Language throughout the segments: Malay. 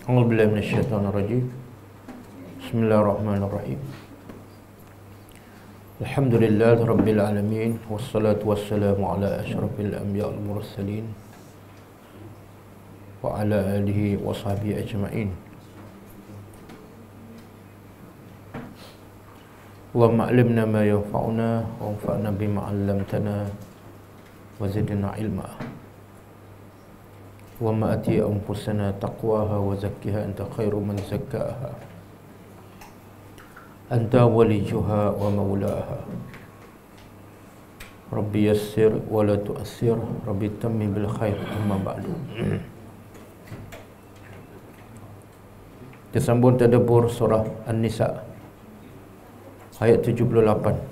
A'udzubillahi minasyaitonirrajim. Bismillahirrahmanirrahim. Alhamdulillahi rabbil alamin, wassalatu wassalamu ala asyrafil anbiya'i wal mursalin wa ala alihi wa sahbihi ajma'in. Allahumma 'allimna ma yanfa'una wa anfa'na bima 'allamtana wa zidna 'ilma. Allahumma ati anfusana taqwaha wa zakkiha anta khairu man zakkaha anta waliyuha wa maulaha. Rabbi yassir wa la tu'assir, Rabbi tammi bil khair, amma ba'du. Kita sambung tadabbur surah An-Nisa ayat 78.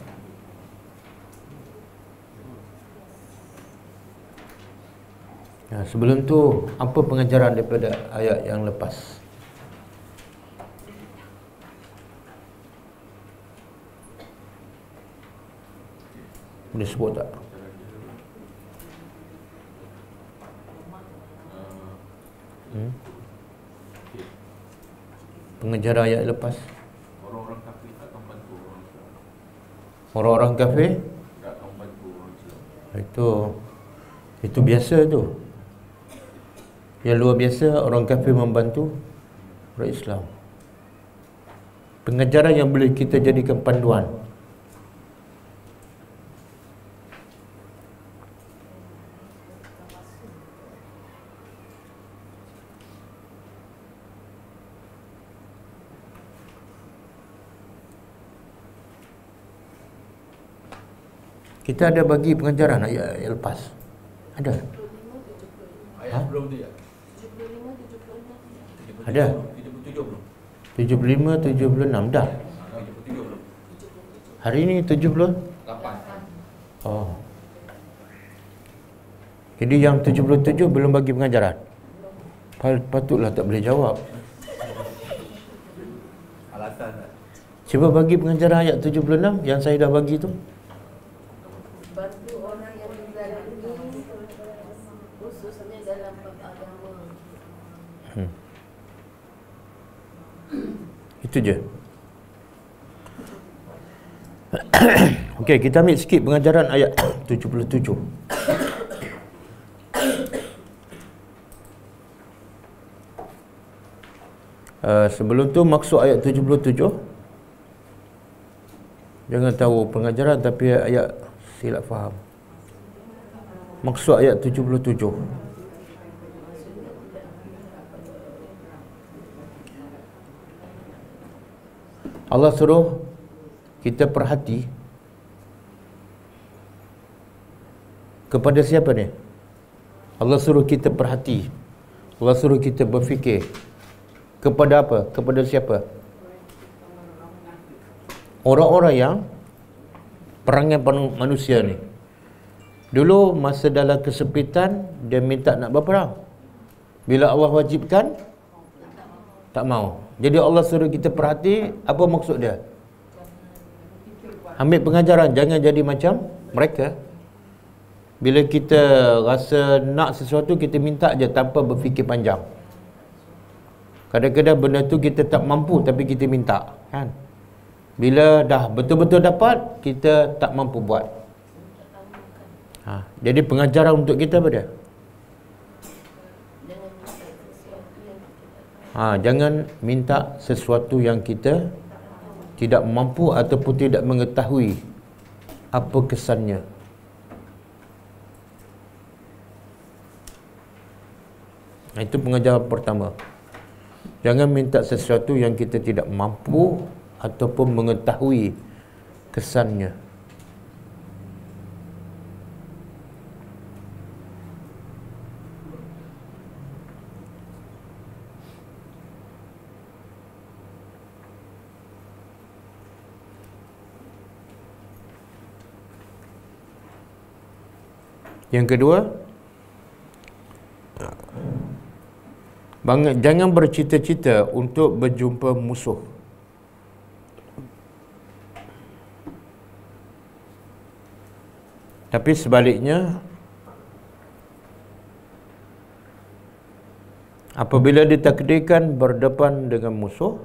Sebelum tu, apa pengajaran daripada ayat yang lepas? Boleh sebut tak? Pengajaran ayat lepas. Orang-orang kafir tak akan bantu orang Islam. Orang-orang kafir Tak akan bantu orang Islam. Itu biasa tu. Yang luar biasa orang kafir membantu orang Islam. Pengajaran yang boleh kita jadikan panduan. Kita ada bagi pengajaran ayat lepas. Ada? Ayat sebelum tu ya? Ada? 77 belum? 75, 76 dah. 77 belum? Hari ni 70. 8. Oh. Jadi yang 77 belum bagi pengajaran. Patutlah tak boleh jawab. Alasan tak? Cuba bagi pengajaran ayat 76 yang saya dah bagi tu. Bantu orang yang dizalimi, khususnya dalam agama. Itu je. Okey, kita ambil sikit pengajaran ayat 77. Sebelum tu maksud ayat 77. Jangan tahu pengajaran tapi ayat silap faham. Maksud ayat 77. Allah suruh kita perhati kepada siapa ni? Allah suruh kita perhati. Allah suruh kita berfikir kepada apa? Kepada siapa? Orang-orang yang perangai manusia ni. Dulu masa dalam kesempitan dia minta nak berperang. Bila Allah wajibkan tak mau. Jadi Allah suruh kita perhati apa maksud dia. Ambil pengajaran, jangan jadi macam mereka. Bila kita rasa nak sesuatu, kita minta je tanpa berfikir panjang. Kadang-kadang benda tu kita tak mampu tapi kita minta, kan? Bila dah betul-betul dapat, kita tak mampu buat. Jadi pengajaran untuk kita apa dia? Jangan minta sesuatu yang kita tidak mampu ataupun tidak mengetahui apa kesannya. Itu pengajaran pertama. Jangan minta sesuatu yang kita tidak mampu ataupun mengetahui kesannya. Yang kedua, jangan bercita-cita untuk berjumpa musuh. Tapi sebaliknya, Apabila ditakdirkan berdepan dengan musuh,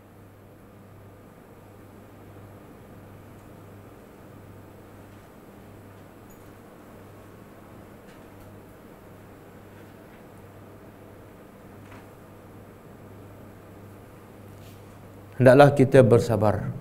hendaklah kita bersabar.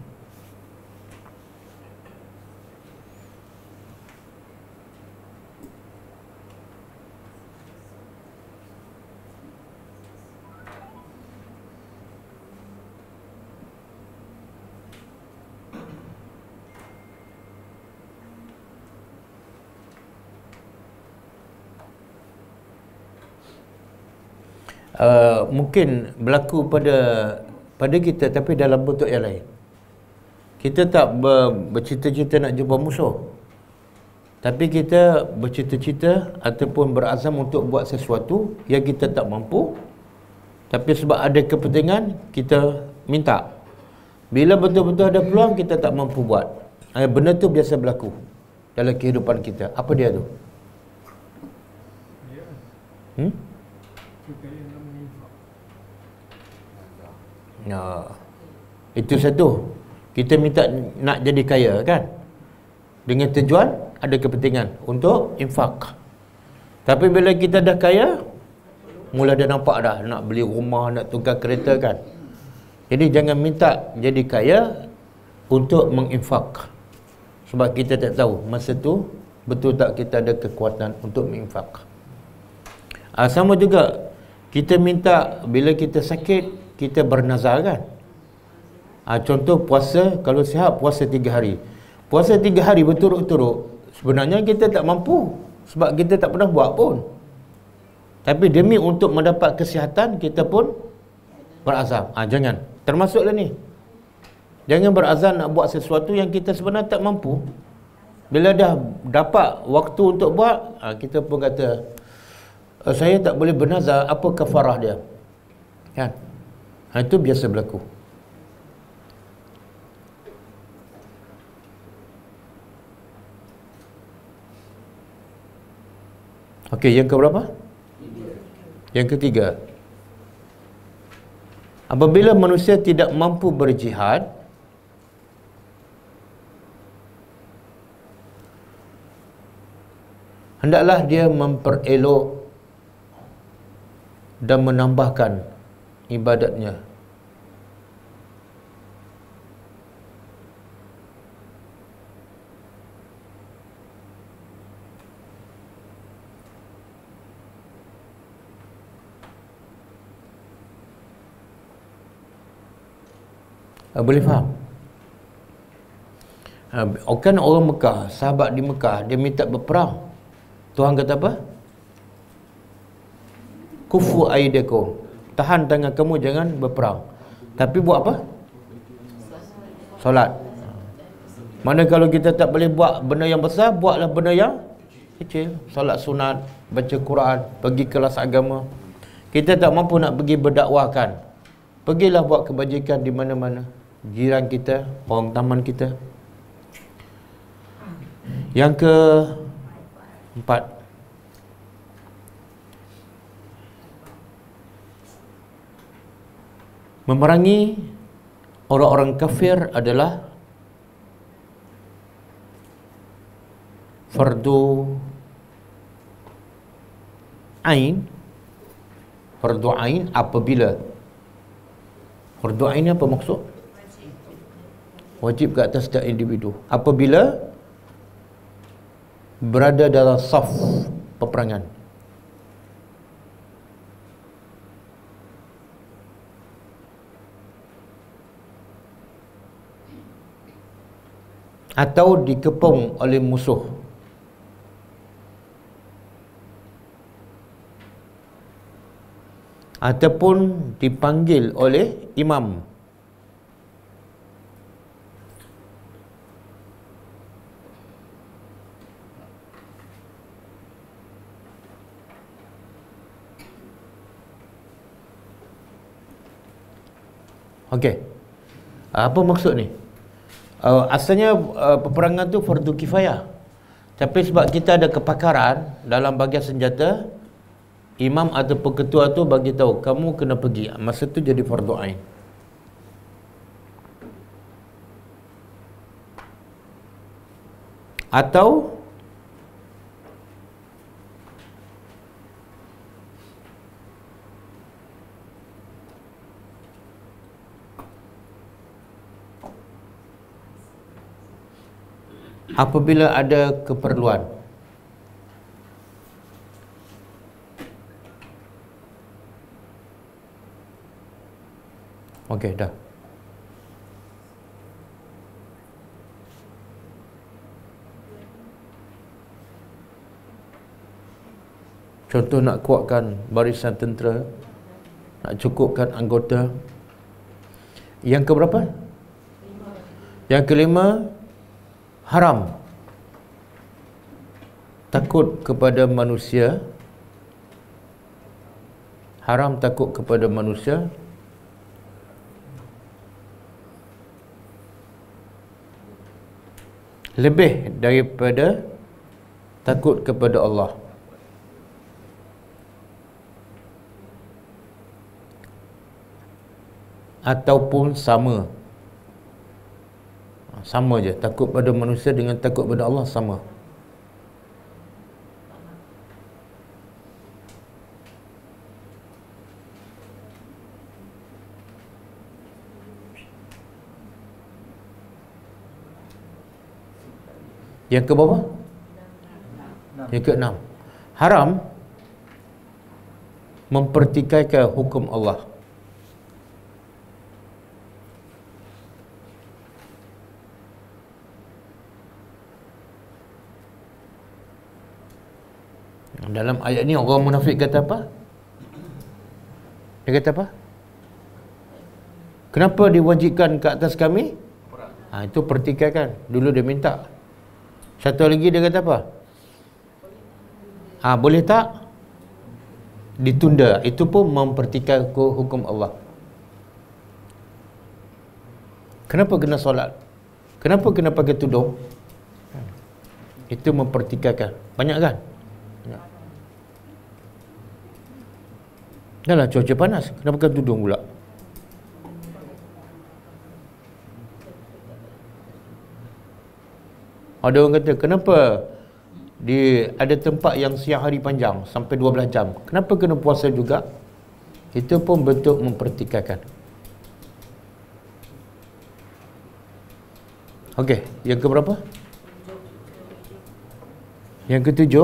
Mungkin berlaku pada kita tapi dalam bentuk yang lain. Kita tak bercita-cita nak jumpa musuh, tapi kita bercita-cita ataupun berazam untuk buat sesuatu yang kita tak mampu, tapi sebab ada kepentingan kita minta. Bila betul-betul ada peluang kita tak mampu buat. Benda tu biasa berlaku dalam kehidupan kita. Apa dia tu? Itu satu. Kita minta nak jadi kaya kan, dengan tujuan ada kepentingan untuk infak. Tapi bila kita dah kaya, mula dah nampak dah nak beli rumah, nak tukar kereta kan. Jadi jangan minta jadi kaya untuk menginfak, sebab kita tak tahu masa tu betul tak kita ada kekuatan untuk menginfak. Sama juga kita minta bila kita sakit kita bernazar kan. Contoh puasa, kalau sihat puasa 3 hari. Puasa 3 hari berturut-turut, sebenarnya kita tak mampu sebab kita tak pernah buat pun. Tapi demi untuk mendapat kesihatan kita pun berazam. Jangan. Termasuklah ni. Jangan berazam nak buat sesuatu yang kita sebenarnya tak mampu. Bila dah dapat waktu untuk buat, kita pun kata saya tak boleh bernazar, apa kafarah dia? Kan? Itu biasa berlaku. Okey, yang keberapa? Yang ketiga. Apabila manusia tidak mampu berjihad, hendaklah dia memperelok dan menambahkan ibadatnya. Boleh faham? Kan orang Mekah, sahabat di Mekah, dia minta berperang. Tuhan kata apa? Kufu aidakum, tahan tangan kamu, jangan berperang. Tapi buat apa? Solat. Mana kalau kita tak boleh buat benda yang besar, buatlah benda yang kecil. Solat sunat, baca Quran, pergi kelas agama. Kita tak mampu nak pergi berdakwahkan, pergilah buat kebajikan di mana-mana. Jiran kita, orang taman kita. Yang keempat, memerangi orang-orang kafir adalah fardu ain. Fardu ain apabila, fardu ain apa maksud? Wajib ke atas setiap individu apabila berada dalam saf peperangan. Atau dikepung oleh musuh. Ataupun dipanggil oleh imam. Okey. Apa maksud ni? Asalnya peperangan tu fardu kifayah. Tapi sebab kita ada kepakaran dalam bahagian senjata, imam ataupun ketua tu bagi tahu kamu kena pergi, masa tu jadi fardu ain. Atau apabila ada keperluan. Okey, dah. Contoh nak kuatkan barisan tentera, nak cukupkan anggota. Yang keberapa? Yang kelima, haram. Takut kepada manusia. Haram takut kepada manusia. Lebih daripada takut kepada Allah. Ataupun sama. Sama je, takut pada manusia dengan takut pada Allah sama. Yang ke berapa? Yang ke-6. Haram mempertikaikan hukum Allah. Dalam ayat ni orang munafik kata apa? Dia kata apa? Kenapa diwajibkan ke atas kami? Itu pertikaikan. Dulu dia minta. Satu lagi dia kata apa? Boleh tak? Ditunda. Itu pun mempertikaikan hukum Allah. Kenapa kena solat? Kenapa kena pakai tudung? Itu mempertikaikan. Banyak kan? Banyak. Dah lah cuaca panas, kenapa pakai tudung pula? Ada orang kata, kenapa ada tempat yang siang hari panjang sampai 12 jam, kenapa kena puasa juga? Itu pun bentuk mempertikaikan. Okey, yang ke berapa? Yang ke-7,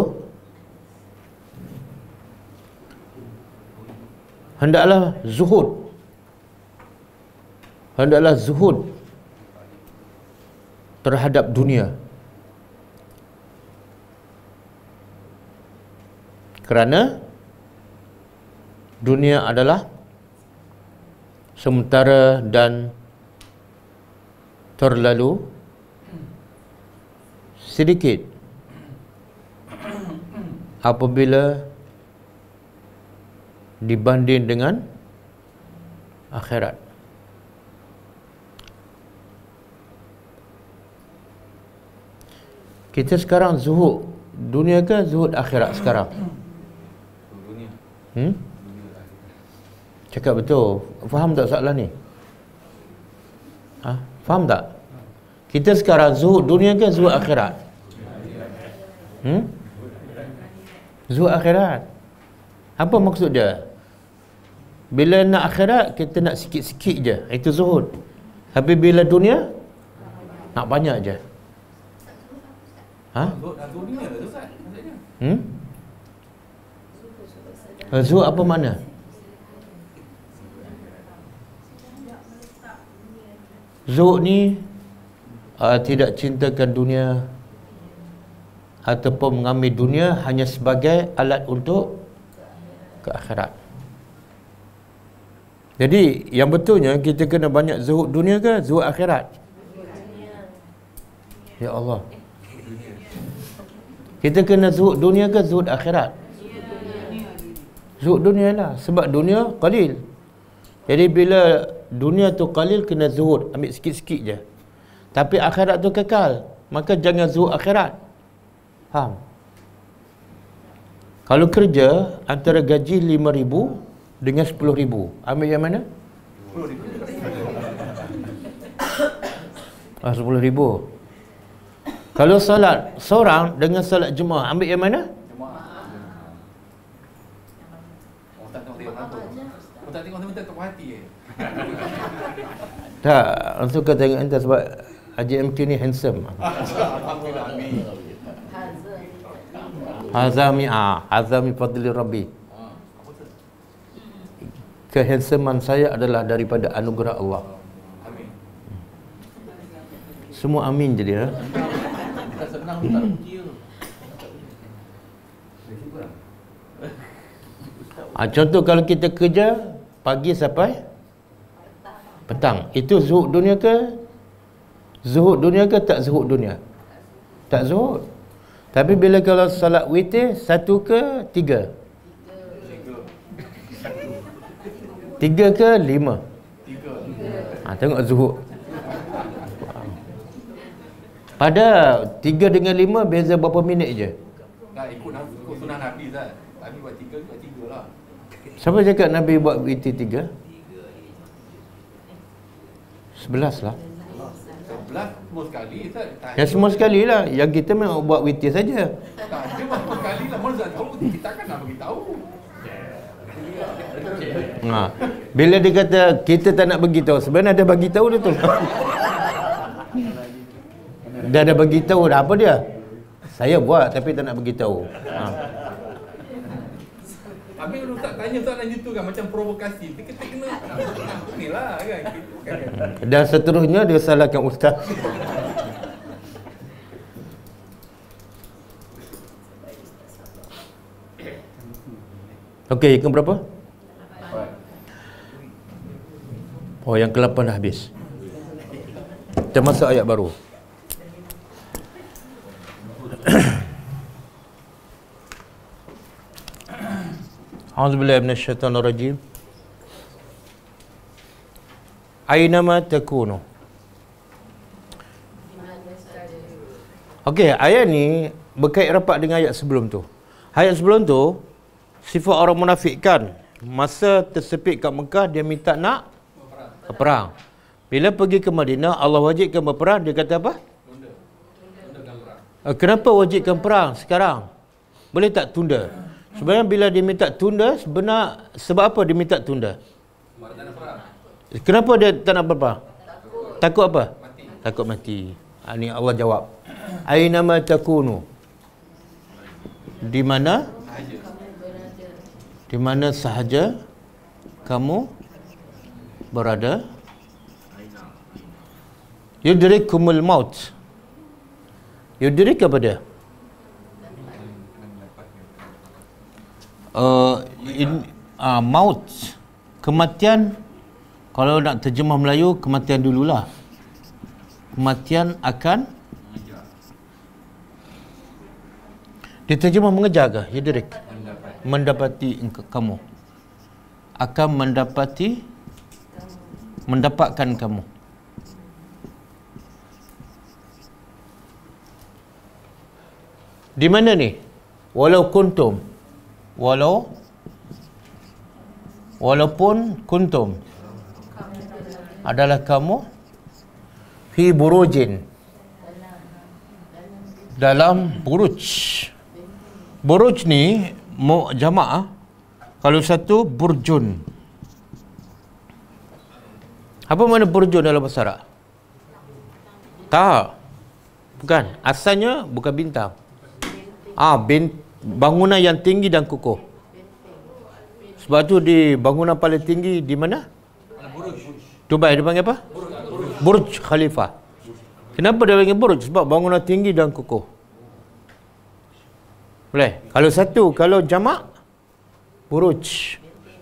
hendaklah zuhud. Hendaklah zuhud terhadap dunia. Kerana dunia adalah sementara dan terlalu sedikit apabila dibanding dengan akhirat. Kita sekarang zuhud dunia ke zuhud akhirat sekarang? Cakap betul. Faham tak soalan ni? Faham tak? Kita sekarang zuhud dunia ke zuhud akhirat? Zuhud akhirat. Apa maksud dia? Bila nak akhirat, kita nak sikit-sikit je. Itu zuhud. Tapi bila dunia, nak banyak je. Dunia tu Ustaz maksudnya. Zuhud apa makna? Zuhud ni tidak cintakan dunia ataupun mengambil dunia hanya sebagai alat untuk ke akhirat. Jadi yang betulnya kita kena banyak zuhud dunia ke zuhud akhirat? Ya Allah. Kita kena zuhud dunia ke zuhud akhirat? Zuhud dunia lah. Sebab dunia qalil. Jadi bila dunia tu qalil, kena zuhud. Ambil sikit-sikit je. Tapi akhirat tu kekal. Maka jangan zuhud akhirat. Faham? Kalau kerja antara gaji 5,000 dengan 10,000, ambil yang mana? 10,000. Kalau solat seorang dengan solat jemaah, ambil yang mana? Oh, tak tengok hantu. Oh, tak tengok hantu, tak puas hati Tak, langsung kau tengok entah sebab Haji MK ni handsome. Alhamdulillah, amin. Hazami fadli Rabbi. Kehandsomean saya adalah daripada anugerah Allah. Amin. Semua amin je dia. Tak senang tak uji tu. Contoh kalau kita kerja pagi sampai petang, itu zuhud dunia ke? Zuhud dunia ke tak zuhud dunia? Tak zuhud. Tapi bila kalau salat witir 1 ke 3? 3 ke 5? 3. Tengok zuhud. Pada 3 dengan 5 beza berapa minit je? Tak ikut sunnah Nabi Zat. Nabi buat 3 juga 3 lah. Siapa cakap Nabi buat witir 3? 11 lah. 11 semua sekali Zat. Ya semua sekali lah. Yang kita memang buat witir saja. Tak, dia buat sekali lah. Mana Zat tahu, kita kan nak beritahu. Bila dia kata kita tak nak beritahu, sebenarnya ada bagi tahu dia tu. Dia ada bagi tahu dah, apa dia? Saya buat tapi tak nak beritahu. Habis Ustaz tanya soalan gitu kan, macam provokasi. Kita kena ni lah kan. Dan seterusnya dia salahkan ustaz. Okey, yang berapa? Oh, yang ke-8 dah habis. Kita masuk ayat baru. A'udzubillahi minasyaitonirrajim. Ainama takunu. Okey, ayat ni berkait rapat dengan ayat sebelum tu. Ayat sebelum tu sifat orang munafik kan, masa tersepit kat Mekah dia minta nak berperang. Bila pergi ke Madinah Allah wajibkan berperang, dia kata apa? Kenapa wajibkan perang sekarang? Boleh tak tunda? Sebenarnya bila dia minta tunda, sebab apa dia minta tunda? Kenapa dia tak nak berperang? Takut apa? Takut mati. Ini Allah jawab. Ainama takunu. Di mana sahaja kamu berada, yudrikumul maut. Yudrik apa dia? Maut, kematian. Kalau nak terjemah Melayu, kematian dululah. Kematian akan diterjemah mengejar ke? Yudrik, mendapati kamu, akan mendapatkan kamu. Di mana ni? Walaupun kuntum adalah kamu fi burujin, dalam buruj. Buruj ni jamak, kalau satu burjun. Apa makna burjun dalam bahasa Arab? Tak, bukan. Asalnya bukan bintang. Bangunan yang tinggi dan kukuh. Sebab tu di bangunan paling tinggi di mana? Dubai dia panggil apa? Burj Khalifah. Kenapa dia panggil burj? Sebab bangunan tinggi dan kukuh. Boleh? Kalau satu, kalau jamak buruj.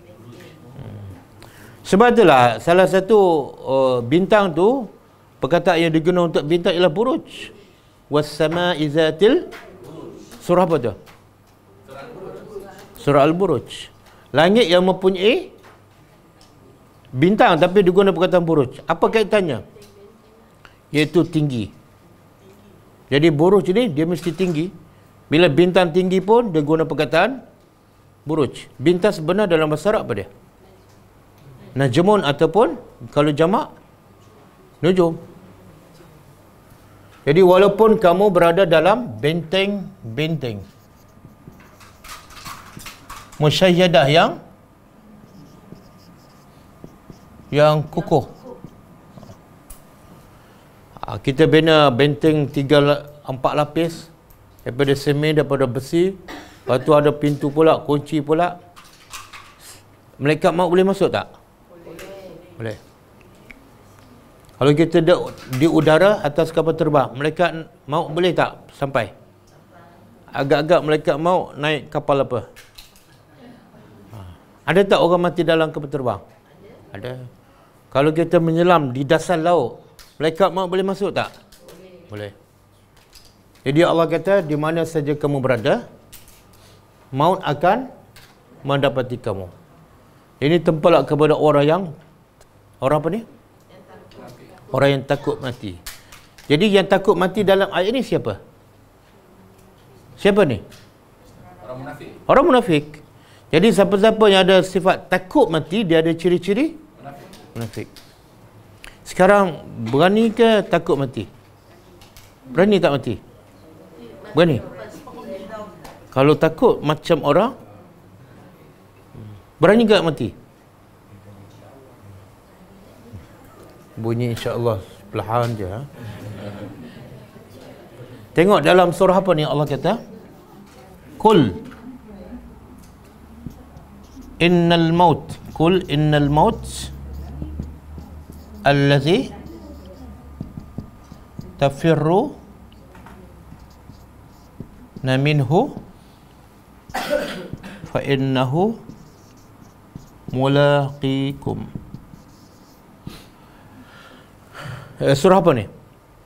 Sebab itulah salah satu bintang tu, perkataan yang digunakan untuk bintang ialah buruj. Was-sama'i zatil. Surah apa tu? Surah Al-Buruj. Langit yang mempunyai bintang tapi digunakan perkataan buruj. Apa kaitannya? Iaitu tinggi. Jadi buruj ni dia mesti tinggi. Bila bintang tinggi pun dia guna perkataan Buruj. Bintang sebenar dalam bahasa Arab apa dia? Najmun ataupun kalau jamak nujum. Jadi walaupun kamu berada dalam benteng-benteng musyayyadah yang kukuh. Kita bina benteng 3-4 lapis daripada semen, daripada besi. Lepas tu ada pintu pula, kunci pula. Malaikat maut boleh masuk tak? Boleh. Kalau kita di udara atas kapal terbang, malaikat maut boleh tak sampai? Agak-agak malaikat maut naik kapal apa? Ada tak orang mati dalam kapal terbang? Ada. Kalau kita menyelam di dasar laut, malaikat maut boleh masuk tak? Boleh. Jadi Allah kata, di mana saja kamu berada, maut akan mendapati kamu. Ini tempelak kepada orang apa ni? Orang yang takut mati. Jadi yang takut mati dalam ayat ini siapa? Siapa ni? Orang munafik. Orang munafik. Jadi siapa-siapa yang ada sifat takut mati, dia ada ciri-ciri munafik. Sekarang, berani ke takut mati? Berani tak mati? Berani? Kalau takut macam orang, berani tak mati? Bunyi insya-Allah perlahan je. Tengok dalam surah apa ni Allah kata? Qul innal maut. Qul innal maut allazi tafirru minhu fa innahu mulaqikum. Surah apa ni?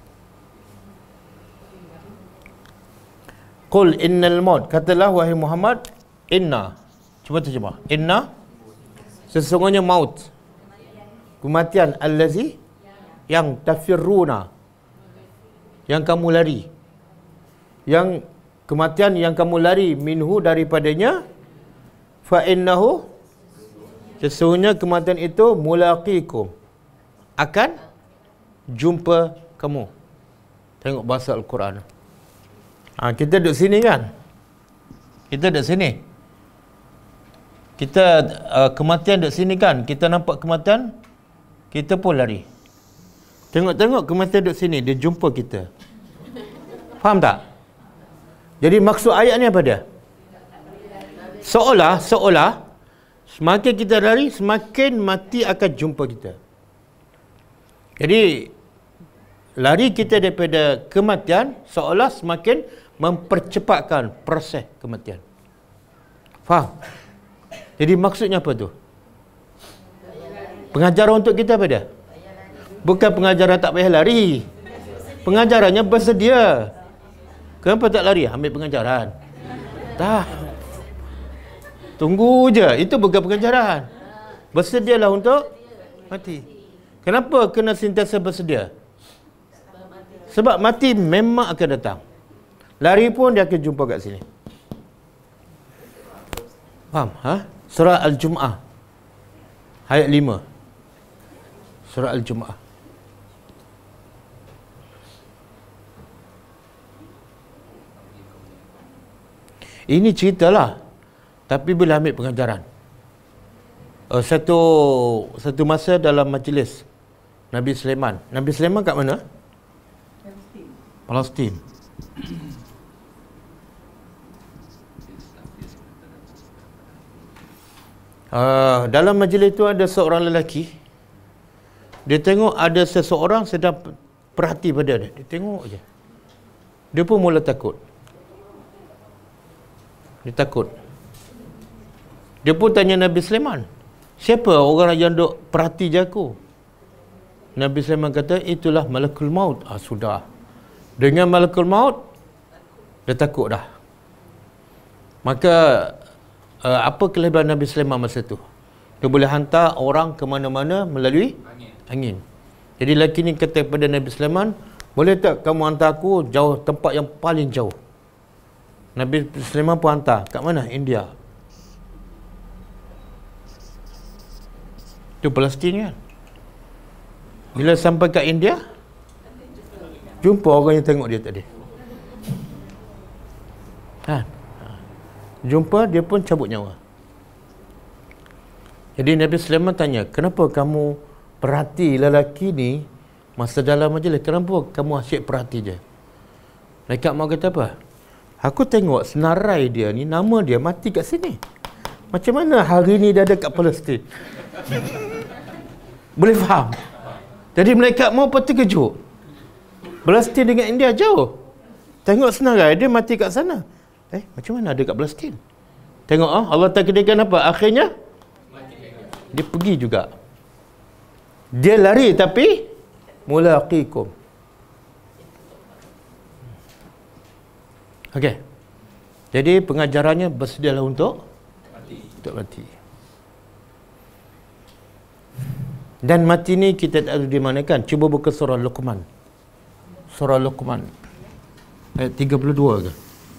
Qul innal maut. Katalah wahai Muhammad, inna. Cuba terjemah. Inna, sesungguhnya maut, kematian, allazi, yang tafirruna, yang kamu lari, yang kematian yang kamu lari, minhu, daripadanya, fa innahu, sesungguhnya kematian itu, mulaqikum, akan jumpa kamu. Tengok bahasa Al-Quran. Kita duduk sini kan? Kita duduk sini. Kita kematian duduk sini kan? Kita nampak kematian, kita pun lari. Tengok-tengok kematian duduk sini, dia jumpa kita. Faham tak? Jadi maksud ayat ni apa dia? Seolah semakin kita lari, semakin mati akan jumpa kita. Jadi lari kita daripada kematian seolah semakin mempercepatkan proses kematian. Faham? Jadi maksudnya apa tu? Pengajaran untuk kita apa dia? Bukan pengajaran tak payah lari. Pengajarannya bersedia. Kenapa tak lari? Ambil pengajaran. Tak. Tunggu je. Itu bukan pengajaran. Bersedialah untuk mati. Kenapa kena sentiasa bersedia? Sebab mati memang akan datang. Lari pun dia akan jumpa kat sini. Faham? Surah Al-Jum'ah ayat 5. Surah Al-Jum'ah. Ini ceritalah, tapi boleh ambil pengajaran. Satu masa dalam majlis Nabi Sulaiman. Nabi Sulaiman kat mana? Palestin. Dalam majlis itu ada seorang lelaki. Dia tengok ada seseorang sedang perhati pada dia. Dia tengok je. Dia pun mula takut. Dia takut. Dia pun tanya Nabi Sulaiman, siapa orang yang duk perhati je aku? Nabi Sulaiman kata, itulah Malakul Maut. Sudah. Dengan Malakul Maut, dia takut dah. Maka apa kelebihan Nabi Sulaiman masa tu? Dia boleh hantar orang ke mana-mana melalui angin. Jadi lelaki ni kata kepada Nabi Sulaiman, boleh tak kamu hantar aku jauh, tempat yang paling jauh? Nabi Sulaiman pun hantar. Kat mana? India. Itu Palestin kan. Bila sampai kat India, jumpa orang yang tengok dia tadi. Jumpa, dia pun cabut nyawa. Jadi Nabi Sulaiman tanya, kenapa kamu perhati lelaki ni masa dalam majlis? Kenapa kamu asyik perhati dia? Malaikat maut kata apa? Aku tengok senarai dia ni, nama dia mati kat sini. Macam mana hari ni dia ada kat Palestin? Boleh faham? Jadi malaikat maut pun terkejut. Palestin dengan India jauh. Tengok senarai dia mati kat sana. Macam mana ada kat Palestin? Tengok Allah takdirkan apa? Akhirnya dia pergi juga. Dia lari tapi mulaqikum. Okey. Jadi pengajarannya bersedialah untuk mati. Dan mati ni kita tak tahu di mana kan. Cuba buka surah Luqman. Surah Luqman ayat 32 ke?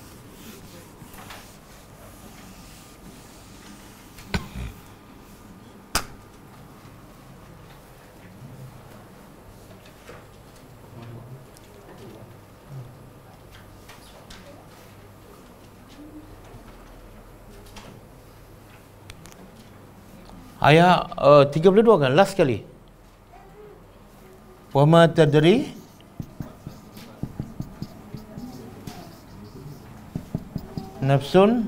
Ayat 32 kan, last sekali. Wa ma tadri nafsun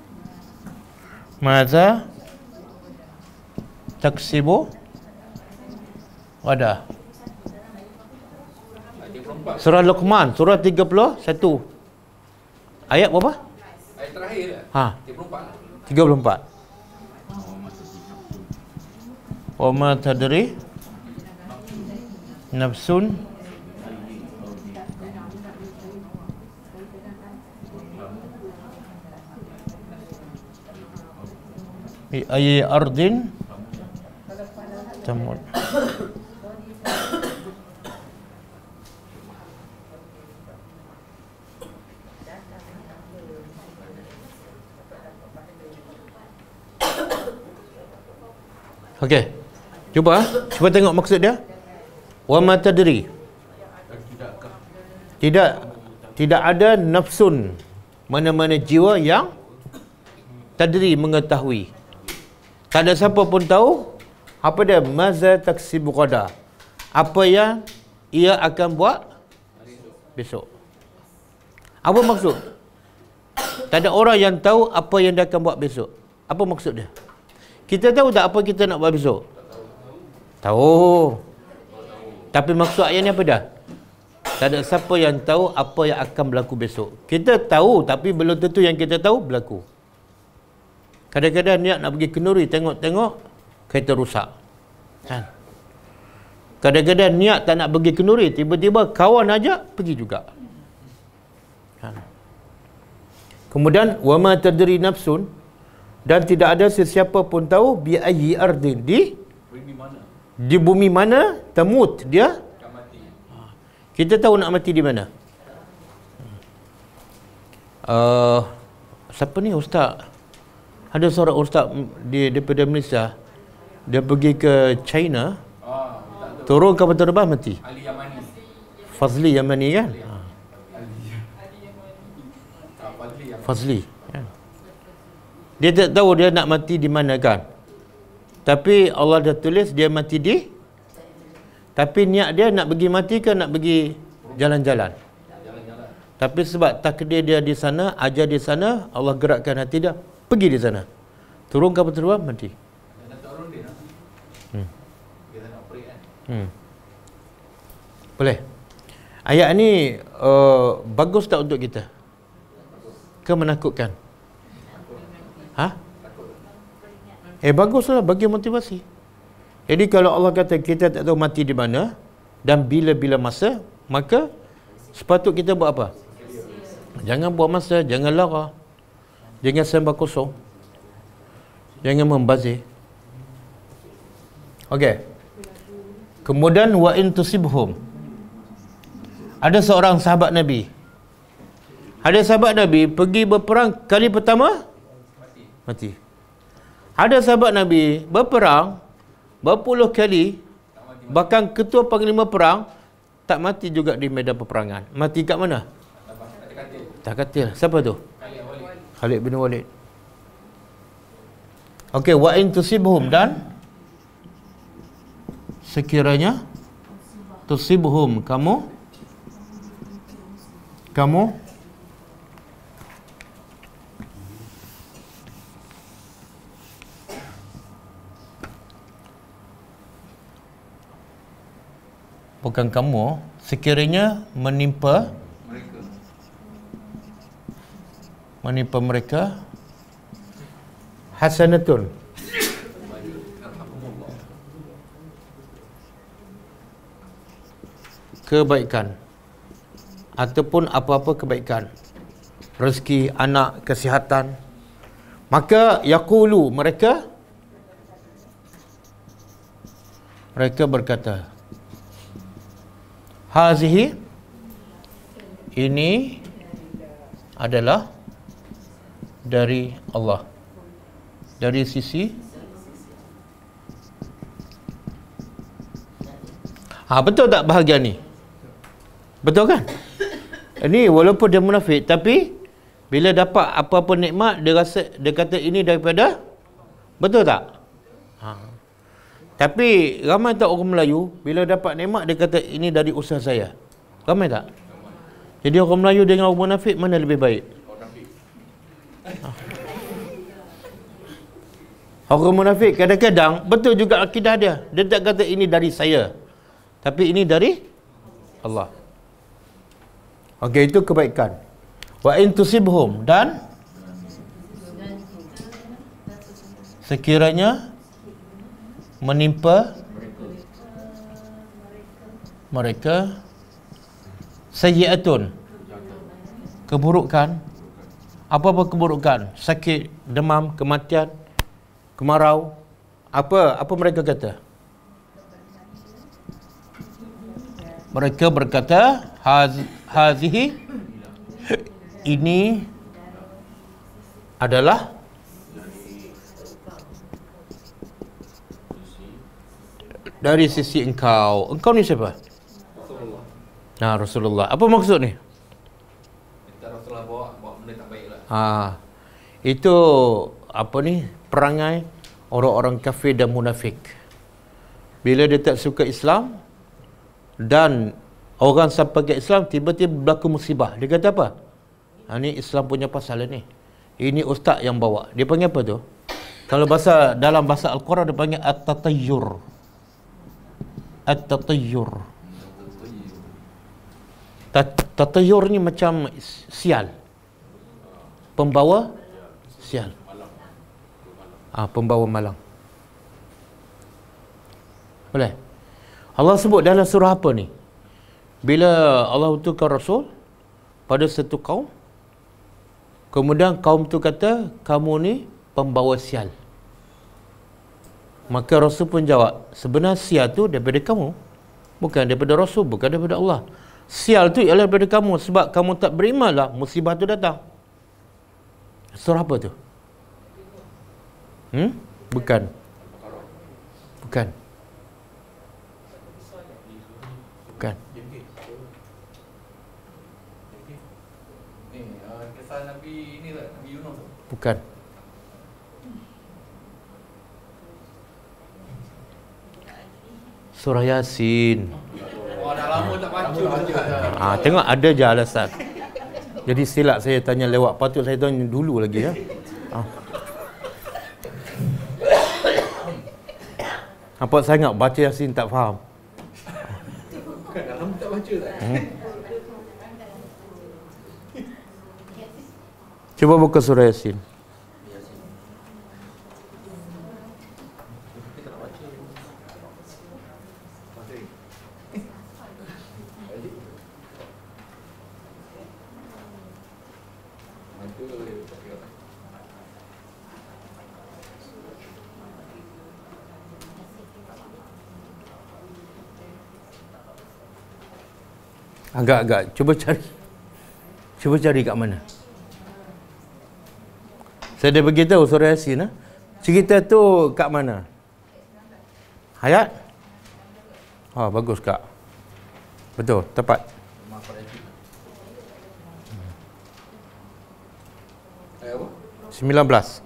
madza taksibu wada. Surah Luqman, surah 31. Ayat berapa? Ayat terakhir lah. 34. Wa ma tadri nafsun bi ayyi ardin tamut. Okey. Cuba tengok maksud dia. Wa ma tadri. Tidak ada nafsun, mana-mana jiwa yang tadri, mengetahui. Tak ada siapa pun tahu apa dia maza taksibu qada, apa yang ia akan buat besok. Apa maksud? Tak ada orang yang tahu apa yang dia akan buat besok. Apa maksud dia? Kita tahu tak apa kita nak buat besok? Tahu. Tapi maksud ayat ni apa dah? Tak ada siapa yang tahu apa yang akan berlaku besok. Kita tahu tapi belum tentu yang kita tahu berlaku. Kadang-kadang niat nak pergi kenduri, tengok-tengok kereta rusak. Kan? Kadang-kadang niat tak nak pergi kenduri, tiba-tiba kawan ajak pergi juga. Kan? Kemudian wa ma tadri nafsun, dan tidak ada sesiapa pun tahu bi ayyi ardin, di bumi mana tamut dia akan mati. Kita tahu nak mati di mana. Siapa ni ustaz? Ada seorang ustaz daripada Malaysia, dia pergi ke China, turun kapal terbang mati. Ali Yamani. Fazli Yamani kan? Fazli. Dia tak tahu dia nak mati di mana kan. Tapi Allah dah tulis dia mati di. Tapi niat dia nak pergi mati ke nak pergi jalan-jalan. Tapi sebab takdir dia di sana, ajar di sana, Allah gerakkan hati dia pergi di sana. Turun kapal terbang mati. Boleh. Ayat ni bagus tak untuk kita? Ke menakutkan? Baguslah bagi motivasi. Jadi kalau Allah kata kita tak tahu mati di mana dan bila-bila masa, maka sepatut kita buat apa? Jangan buat masa, jangan lara, jangan sembah kosong, jangan membazir. Okey. Kemudian wa in tusibhum, ada seorang sahabat Nabi. Ada sahabat Nabi pergi berperang kali pertama mati. Ada sahabat Nabi berperang berpuluh kali, bahkan ketua panglima perang tak mati juga di medan peperangan. Mati kat mana? Tak katil. Siapa tu? Khalid bin Walid. Okey, wa in tusibhum, dan sekiranya tusibhum, kamu bukan kamu, sekiranya menimpa mereka hasanatun, kebaikan ataupun apa-apa kebaikan, rezeki, anak, kesihatan, maka yaqulu, mereka berkata, hazihi, ini adalah dari Allah, dari sisi betul tak bahagian ni? Betul kan? Ini walaupun dia munafik, tapi bila dapat apa-apa nikmat, dia kata ini daripada, betul tak? Tapi ramai tak orang Melayu bila dapat nikmat dia kata ini dari usaha saya? Ramai tak? Jadi orang Melayu dengan orang munafik mana lebih baik? Orang munafik kadang-kadang betul juga akidah dia. Dia tak kata ini dari saya, tapi ini dari Allah. Okey, itu kebaikan. Wa in tusibhum, dan sekiranya menimpa mereka sayyi'atun, keburukan. Apa-apa keburukan? Sakit, demam, kematian, kemarau. Apa mereka kata? Mereka berkata, hazihi, ini adalah dari sisi engkau. Engkau ni siapa? Rasulullah. Nah, Rasulullah. Apa maksud ni? Minta Rasulullah bawa benda tak baik lah. Itu apa ni? Perangai orang-orang kafir dan munafik. Bila dia tak suka Islam dan orang sampai ke Islam, tiba-tiba berlaku musibah. Dia kata apa? Ni Islam punya pasal ni. Ini ustaz yang bawa. Dia panggil apa tu? Kalau dalam bahasa Al-Quran dia panggil at-tatayyur. At-tatayyur. Tatayyur ni macam sial. Pembawa sial. Pembawa malang. Boleh? Allah sebut dalam surah apa ni? Bila Allah utuskan Rasul pada satu kaum, kemudian kaum tu kata, kamu ni pembawa sial. Maka Rasul pun jawab, sebenarnya sial tu daripada kamu, bukan daripada Rasul, bukan daripada Allah. Sial tu ialah daripada kamu, sebab kamu tak beriman lah, musibah tu datang. Surah apa tu? Bukan. Bukan. Kisah Nabi ni tak? Nabi Yunus tu? Bukan. Surah Yasin. Dah lama tak baca. Tengok ada je alasan. Jadi silap saya tanya lewat, patut saya tanya dulu lagi ya. Nampak sangat baca Yasin tak faham. Bukan dah lama tak baca tak? Cuba buka surah Yasin. Agak-agak. Cuba cari kat mana. Saya dah beritahu surah Yasin. Cerita tu kat mana? Hayat? Bagus Kak. Betul, tepat. 19.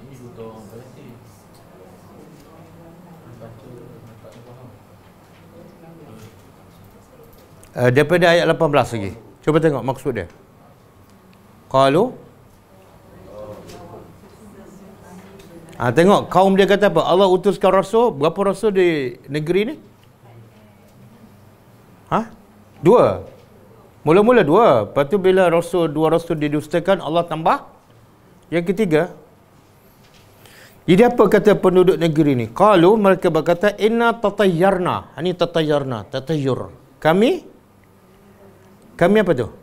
Daripada ayat 18 lagi. Cuba tengok maksud dia. Qalu. Tengok kaum dia kata apa? Allah utuskan rasul. Berapa rasul di negeri ni? 2. Mula-mula 2. Lepas tu bila 2 rasul didustakan, Allah tambah yang ketiga. Jadi apa kata penduduk negeri ni? Qalu, mereka berkata, inna tatayyarna. Ini tatayyarna, tatayyur. Kami apa tu?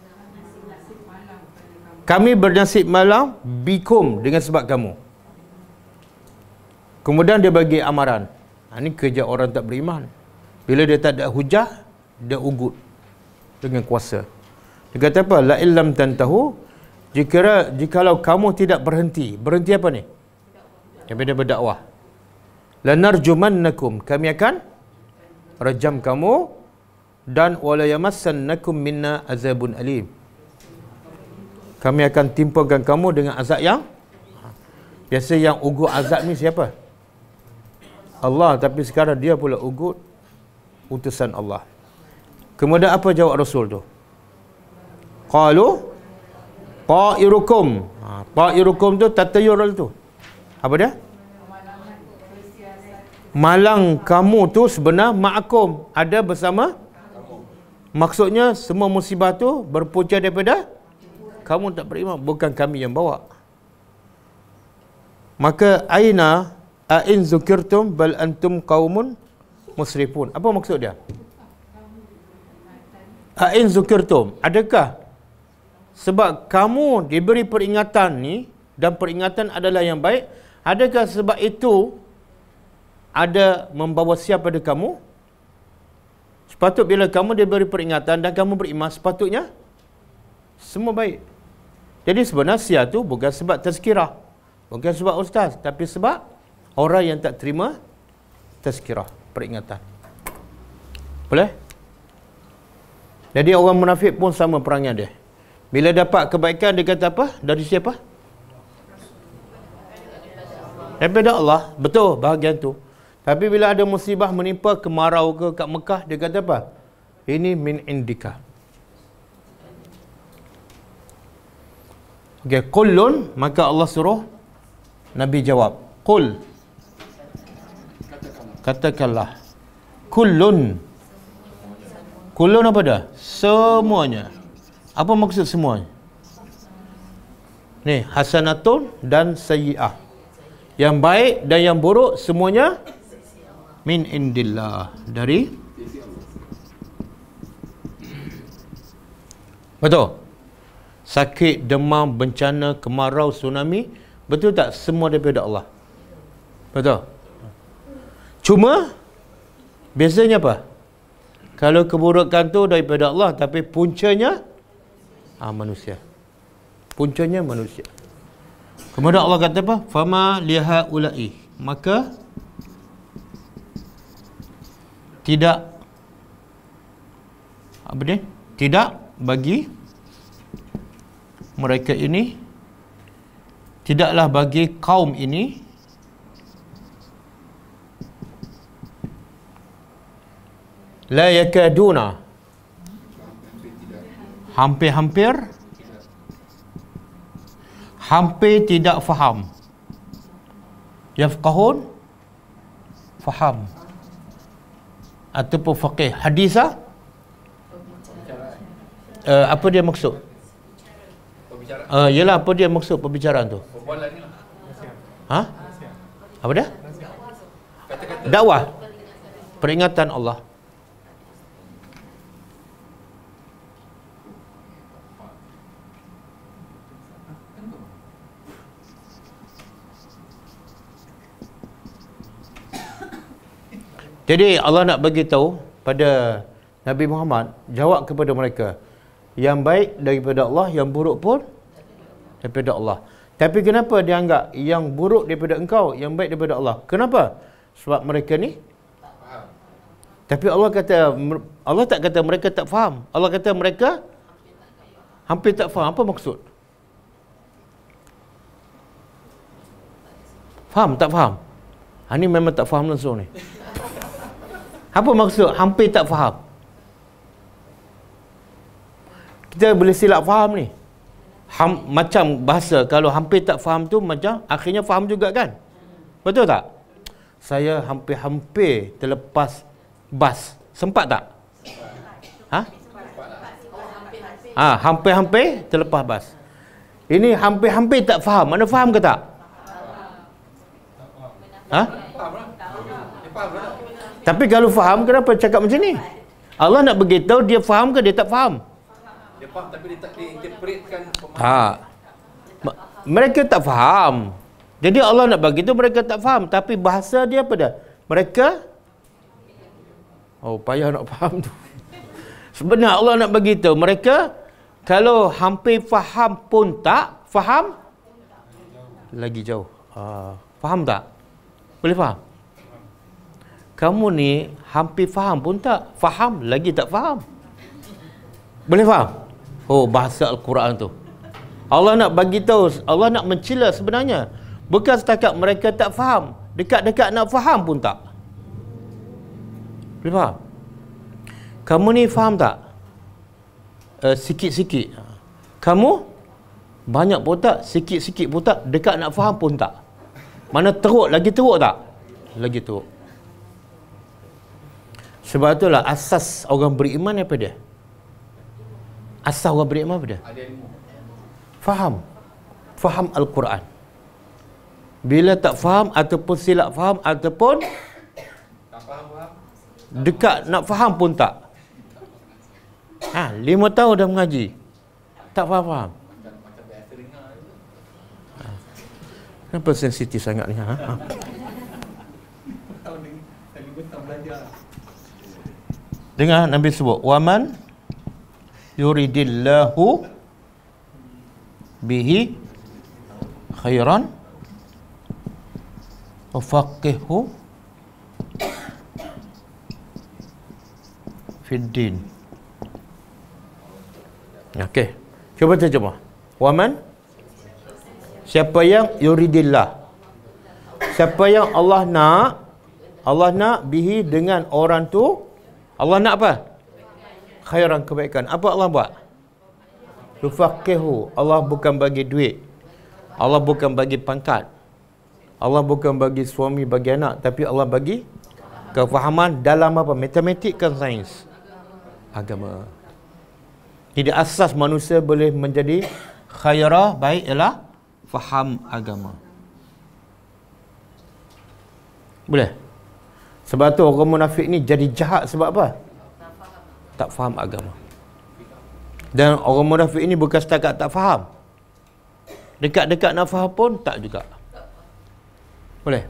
Kami bernasib malam bikum, dengan sebab kamu. Kemudian dia bagi amaran. Ini kerja orang tak beriman. Bila dia tak ada hujah, dia ugut dengan kuasa. Dia kata apa? La illam tantahu, jikalau kamu tidak berhenti. Berhenti apa ni? Daripada berdakwah. Lanarjumannakum, kami akan rajam kamu, dan wala yamassannakum minna azabun alim. Kami akan timpakan kamu dengan azab yang biasa. Yang ugut azab ni siapa? Allah. Tapi sekarang dia pula ugut utusan Allah. Kemudian apa jawab Rasul tu? Qalu ta'irukum. Ta'irukum tu tatayur tu. Apa dia? Malang kamu tu sebenar ma'akum, ada bersama. Maksudnya semua musibah tu berpunca daripada kamu tak beriman, bukan kami yang bawa. Maka aina a'in zukirtum bal antum qaumun musrifun. Apa maksud dia? A'in zukirtum, adakah sebab kamu diberi peringatan ni, dan peringatan adalah yang baik, adakah sebab itu ada membawa siap pada kamu? Sepatut bila kamu diberi peringatan dan kamu beriman, sepatutnya semua baik. Jadi sebenarnya sia tu bukan sebab tazkirah, bukan sebab ustaz, tapi sebab orang yang tak terima tazkirah, peringatan. Boleh? Jadi orang munafik pun sama perangai dia. Bila dapat kebaikan, dia kata apa? Dari siapa? Daripada Allah. Betul bahagian tu. Tapi bila ada musibah menimpa, kemarau ke kat Mekah, dia kata apa? Ini min indika. Okey, kullun, maka Allah suruh Nabi jawab, qul, katakanlah, kullun. Kullun apa dah? Semuanya. Apa maksud semuanya? Ni, hasanatun dan sayyi'ah. Yang baik dan yang buruk semuanya min indillah, dari betul. Sakit, demam, bencana, kemarau, tsunami, betul tak? Semua daripada Allah. Betul. Cuma biasanya apa? Kalau keburukan tu daripada Allah, tapi puncanya manusia. Puncanya manusia. Kemudian Allah kata apa? Fama liha ulai, maka tidak apa dia? Tidak bagi mereka ini, tidaklah bagi kaum ini la yakaduna, hampir tidak faham. Yafqahun, faham, ataupun faqih. Hadisah, apa dia maksud? Yalah, apa dia maksud perbicaraan tu? Perbualan ni lah. Apa dia? Dakwah, peringatan Allah. Jadi Allah nak bagi tahu pada Nabi Muhammad, jawab kepada mereka, yang baik daripada Allah, yang buruk pun daripada Allah. Tapi kenapa dia anggap yang buruk daripada engkau, yang baik daripada Allah? Kenapa? Sebab mereka ni Tapi Allah tak kata mereka tak faham. Allah kata mereka hampir tak faham. Apa maksud? Faham tak faham? Ini memang tak faham langsung ni. Apa maksud hampir tak faham? Kita boleh silap faham ni. Macam bahasa, kalau hampir tak faham tu macam akhirnya faham juga kan? Betul tak? Saya hampir-hampir terlepas bas. Sempat tak? Hampir-hampir terlepas bas. Ini hampir-hampir tak faham. Mana faham ke tak? Tapi kalau faham, kenapa cakap macam ni? Allah nak beritahu dia faham ke dia tak faham? Dia faham tapi dia tak diinterpretkan. Mereka tak faham. Jadi Allah nak bagi tu mereka tak faham. Tapi bahasa dia apa dah? Mereka payah nak faham tu. Sebenarnya Allah nak bagi tahu mereka kalau hampir faham pun tak faham, lagi jauh. Faham tak? Boleh faham? Kamu ni hampir faham pun tak faham, lagi tak faham. Boleh faham? Bahasa Al-Quran tu. Allah nak bagi tahu, Allah nak mencela sebenarnya. Bukan setakat mereka tak faham, dekat-dekat nak faham pun tak. Boleh faham? Kamu ni faham tak? Sikit-sikit. Kamu banyak pun tak, sikit-sikit pun tak, dekat nak faham pun tak. Mana teruk, lagi teruk tak? Lagi teruk. Sebab itulah asas orang beriman apa dia? Asas orang beriman apa dia? Ada ilmu. Faham Al-Quran. Bila tak faham ataupun silap faham ataupun Tak faham. dekat nak faham pun tak. 5 tahun dah mengaji, tak faham. Macam biasa dengar je. Kenapa sensitif sangat ni? Dengar Nabi sebut, waman yuridillahu bihi khairan wafaqihu fid din. Okey. Cuba terjemah. Waman, siapa yang yuridillah, siapa yang Allah nak bihi dengan orang tu, Allah nak apa? Khairan, kebaikan. Apa Allah buat? Yufaqihu. Allah bukan bagi duit, Allah bukan bagi pangkat, Allah bukan bagi suami, bagi anak, tapi Allah bagi kefahaman dalam apa? Matematik kan, sains, agama. Jadi asas manusia boleh menjadi khairah, baik ialah faham agama. Boleh? Sebab tu orang munafik ni jadi jahat sebab apa? Tak faham agama. Dan orang munafik ni bukan setakat tak faham, dekat-dekat nak faham pun tak juga. Boleh?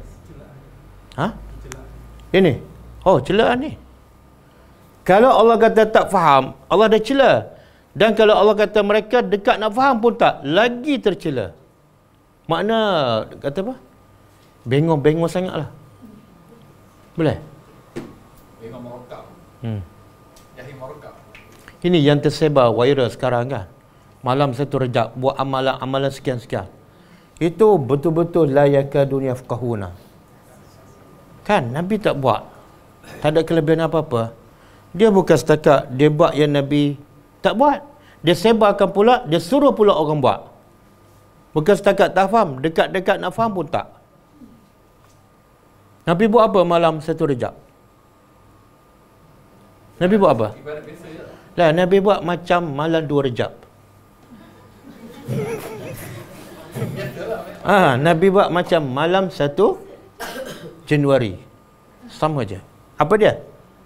Ini? Celaan ni. Kalau Allah kata tak faham, Allah dah cela. Dan kalau Allah kata mereka dekat nak faham pun tak, lagi tercela. Makna kata apa? Bengong-bengong sangatlah. Boleh? Bengong merokap. Jahil merokap. Ini yang tersebar viral sekarang kan. Malam 1 Rejab buat amalan sekian-sekian. Itu betul-betul la yakadun yafqahuna. Kan Nabi tak buat. Tak ada kelebihan apa-apa. Dia bukan setakat dia buat yang Nabi tak buat, dia sebarkan pula, dia suruh pula orang buat. Bukan setakat tak faham, dekat-dekat nak faham pun tak. Nabi buat apa malam 1 Rejab? Nabi buat apa? Ibarat biasa je. Lah, Nabi buat macam malam 2 Rejab. Nabi buat macam malam 1 Januari. Sama je. Apa dia?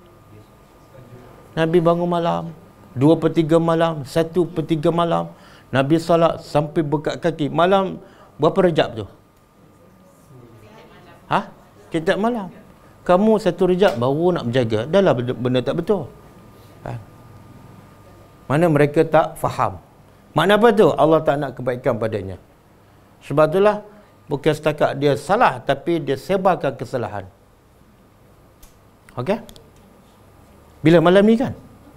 Nabi bangun malam 2/3 malam, 1/3 malam, Nabi salat sampai bekak kaki. Malam berapa Rejab tu? Tiap malam. Kamu 1 Rejab baru nak berjaga, dah lah benda tak betul. Mana mereka tak faham. Makna apa tu? Allah tak nak kebaikan padanya. Sebab itulah bukan setakat dia salah, tapi dia sebarkan kesalahan. Okey? Bila malam ni kan?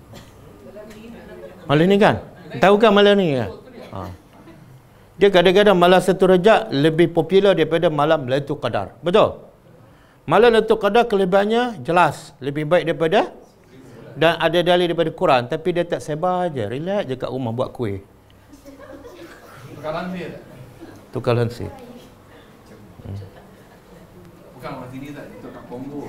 Malam ni kan? Tahu kan malam ni kan? Dia kadang-kadang malam 1 Rajab lebih popular daripada malam Lailatul Qadar. Betul? Malam Lailatul Qadar kelebihannya jelas, lebih baik daripada, dan ada dalil daripada Quran, tapi dia tak sebar je, relax je kat rumah buat kuih. Tukar lansir tak? Tukar lansir. Bukan orang sini tak, itu kat Kongo.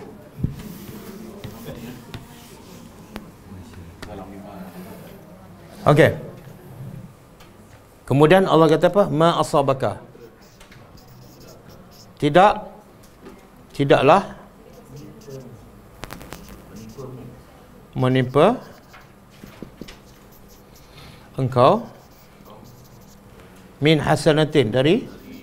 Okey. Kemudian Allah kata apa? Ma asabaka. Tidaklah menimpa engkau min hasanatin, dari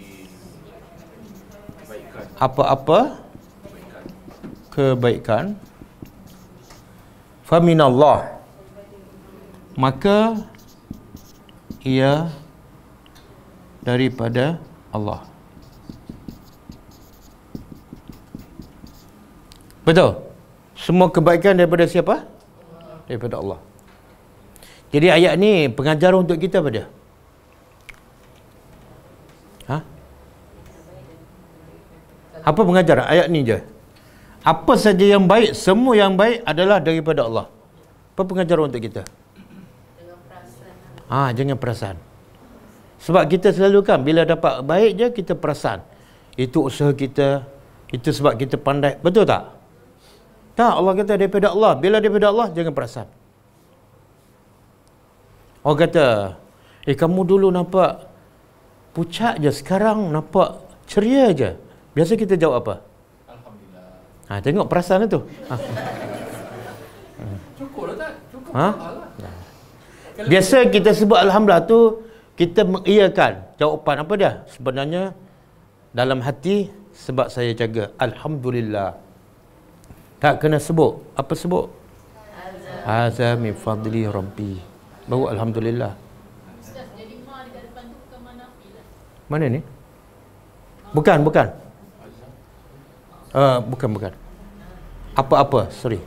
apa-apa kebaikan, fa minallah, maka ia daripada Allah. Betul? Semua kebaikan daripada siapa? Daripada Allah. Jadi ayat ni pengajaran untuk kita apa dia? Apa pengajaran ayat ni je? Apa saja yang baik, semua yang baik adalah daripada Allah. Apa pengajaran untuk kita? Jangan perasan. Sebab kita selalu kan bila dapat baik je kita perasan. Itu usaha kita, itu sebab kita pandai. Betul tak? Tak, Allah kata daripada Allah. Bila daripada Allah, jangan perasan. Allah kata, kamu dulu nampak pucat je, sekarang nampak ceria je. Biasa kita jawab apa? Alhamdulillah. Tengok perasaan tu. Cukup lah tak? Cukup lah. Biasa kita sebut Alhamdulillah tu, kita mengiyakan. Jawapan apa dia? Sebenarnya dalam hati, sebab saya jaga. Alhamdulillah. Tak kena sebut. Apa sebut? Haza min fadli Rabbi. Baru Alhamdulillah. Jadi ma dekat depan tu bukan manafi lah. Mana ni? Bukan. Bukan. Apa-apa. Sorry.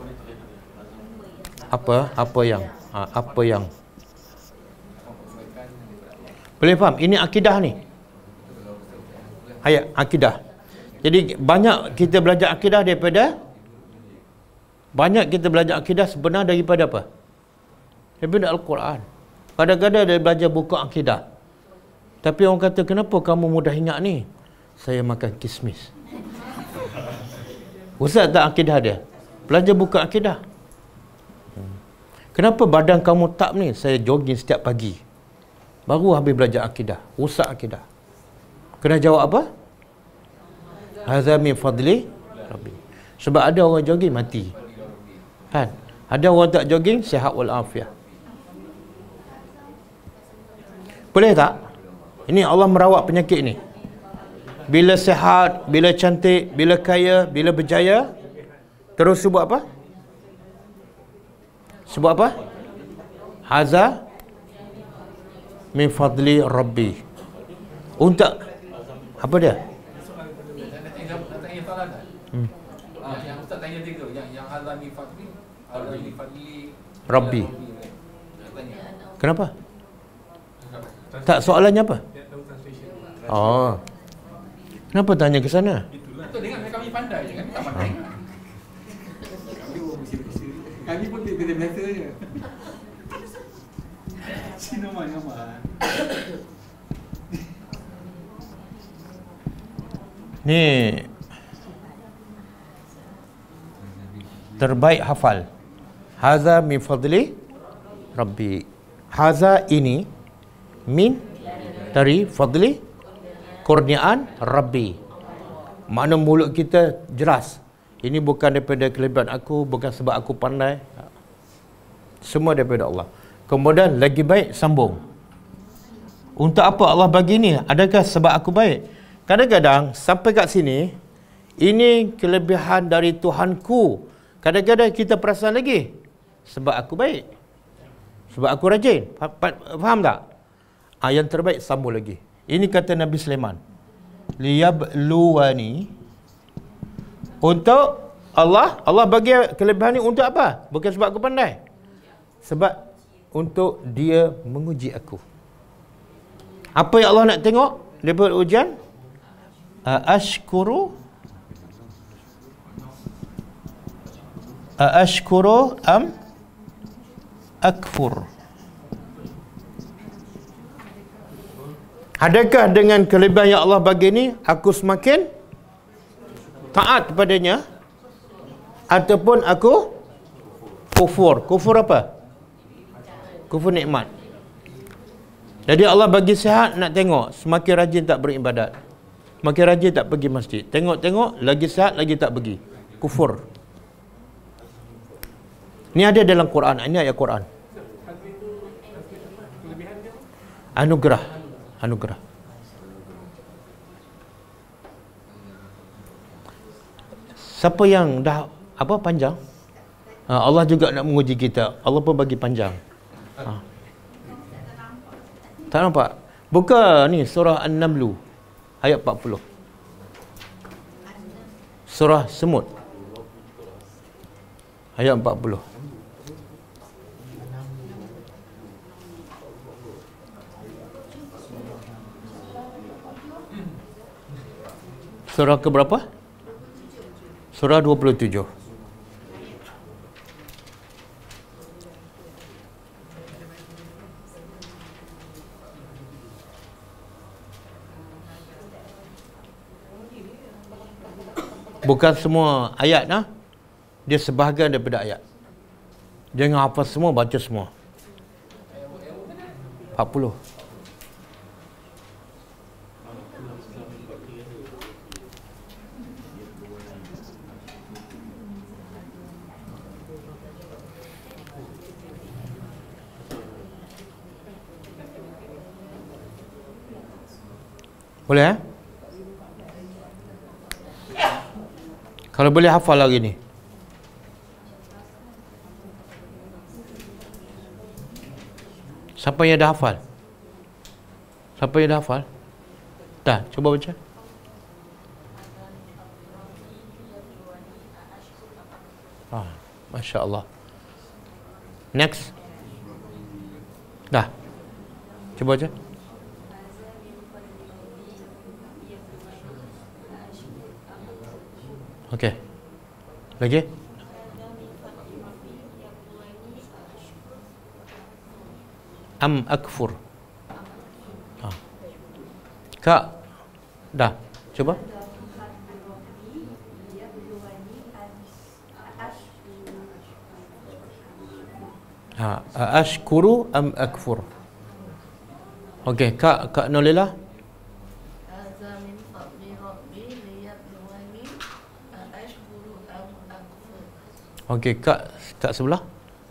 Apa yang boleh faham? Ini akidah ni. Ayat akidah. Jadi banyak kita belajar akidah sebenar daripada apa? Daripada Al-Quran. Kadang-kadang dia belajar buku akidah. Tapi orang kata, kenapa kamu mudah ingat ni? Saya makan kismis. Ustaz tak akidah dia? Belajar buku akidah. Kenapa badan kamu tak ni? Saya jogging setiap pagi. Baru habis belajar akidah. Rusak akidah. Kena jawab apa? Hadza min fadli Rabbi. Sebab ada orang jogging mati. Kan? Ada orang tak jogging sihat wal afiah. Boleh tak? Ini Allah merawat penyakit ni. Bila sihat, bila cantik, bila kaya, bila berjaya, terus sebut apa? Sebut apa? Hadza min fadli Rabbi. Untuk apa dia? Nak tanya soalan tak? Yang Ustaz tanya tiga, yang hadza min fadli Rabbi. Nak tanya. Kenapa? Tak, soalannya apa? Kenapa tanya ke sana? Betul, dengar kami pandai je, kami tak pandai. Kami pun dia biasa je. Cina mana? Ni terbaik hafal. Haza min fadli Rabbi. Haza ini min dari fadli kurniaan Rabbi. Makna mulut kita jelas. Ini bukan daripada kelebihan aku, bukan sebab aku pandai. Semua daripada Allah. Kemudian lagi baik sambung. Untuk apa Allah bagi ni? Adakah sebab aku baik? Kadang-kadang sampai kat sini, ini kelebihan dari Tuhanku. Kadang-kadang kita perasan lagi, sebab aku baik, sebab aku rajin. Faham tak? Yang terbaik sambung lagi. Ini kata Nabi Sulaiman, liyabluwani, untuk Allah bagi kelebihan ni untuk apa? Bukan sebab aku pandai. Sebab untuk dia menguji aku. Apa yang Allah nak tengok daripada ujian? Aashkuru am akfur. Adakah dengan kelebihan yang Allah bagi ni aku semakin taat kepadanya ataupun aku kufur? Kufur apa? Kufur nikmat. Jadi Allah bagi sihat, nak tengok semakin rajin tak beribadat, makin rajin tak pergi masjid. Tengok-tengok lagi sihat lagi tak pergi. Kufur. Ini ada dalam Quran. Ini ayat Quran. Anugerah. Anugerah. Siapa yang dah panjang, Allah juga nak menguji kita. Allah pun bagi panjang. Tak nampak? Buka ni surah An-Naml ayat 40. Surah Semut ayat 40. Surah ke berapa? Surah 27. Bukan semua ayat dia sebahagian daripada ayat. Jangan hafal semua, baca semua. 40. Boleh Kalau boleh hafal lagi ni. Siapa yang dah hafal? Siapa yang dah hafal? Dah, cuba baca. Masya Allah. Next. Dah. Cuba baca. Okey. Lagi? Am akfur. Kak. Dah. Cuba. Ashkuru am akfur. Okey, Kak Nolila. Okey, Kak sebelah.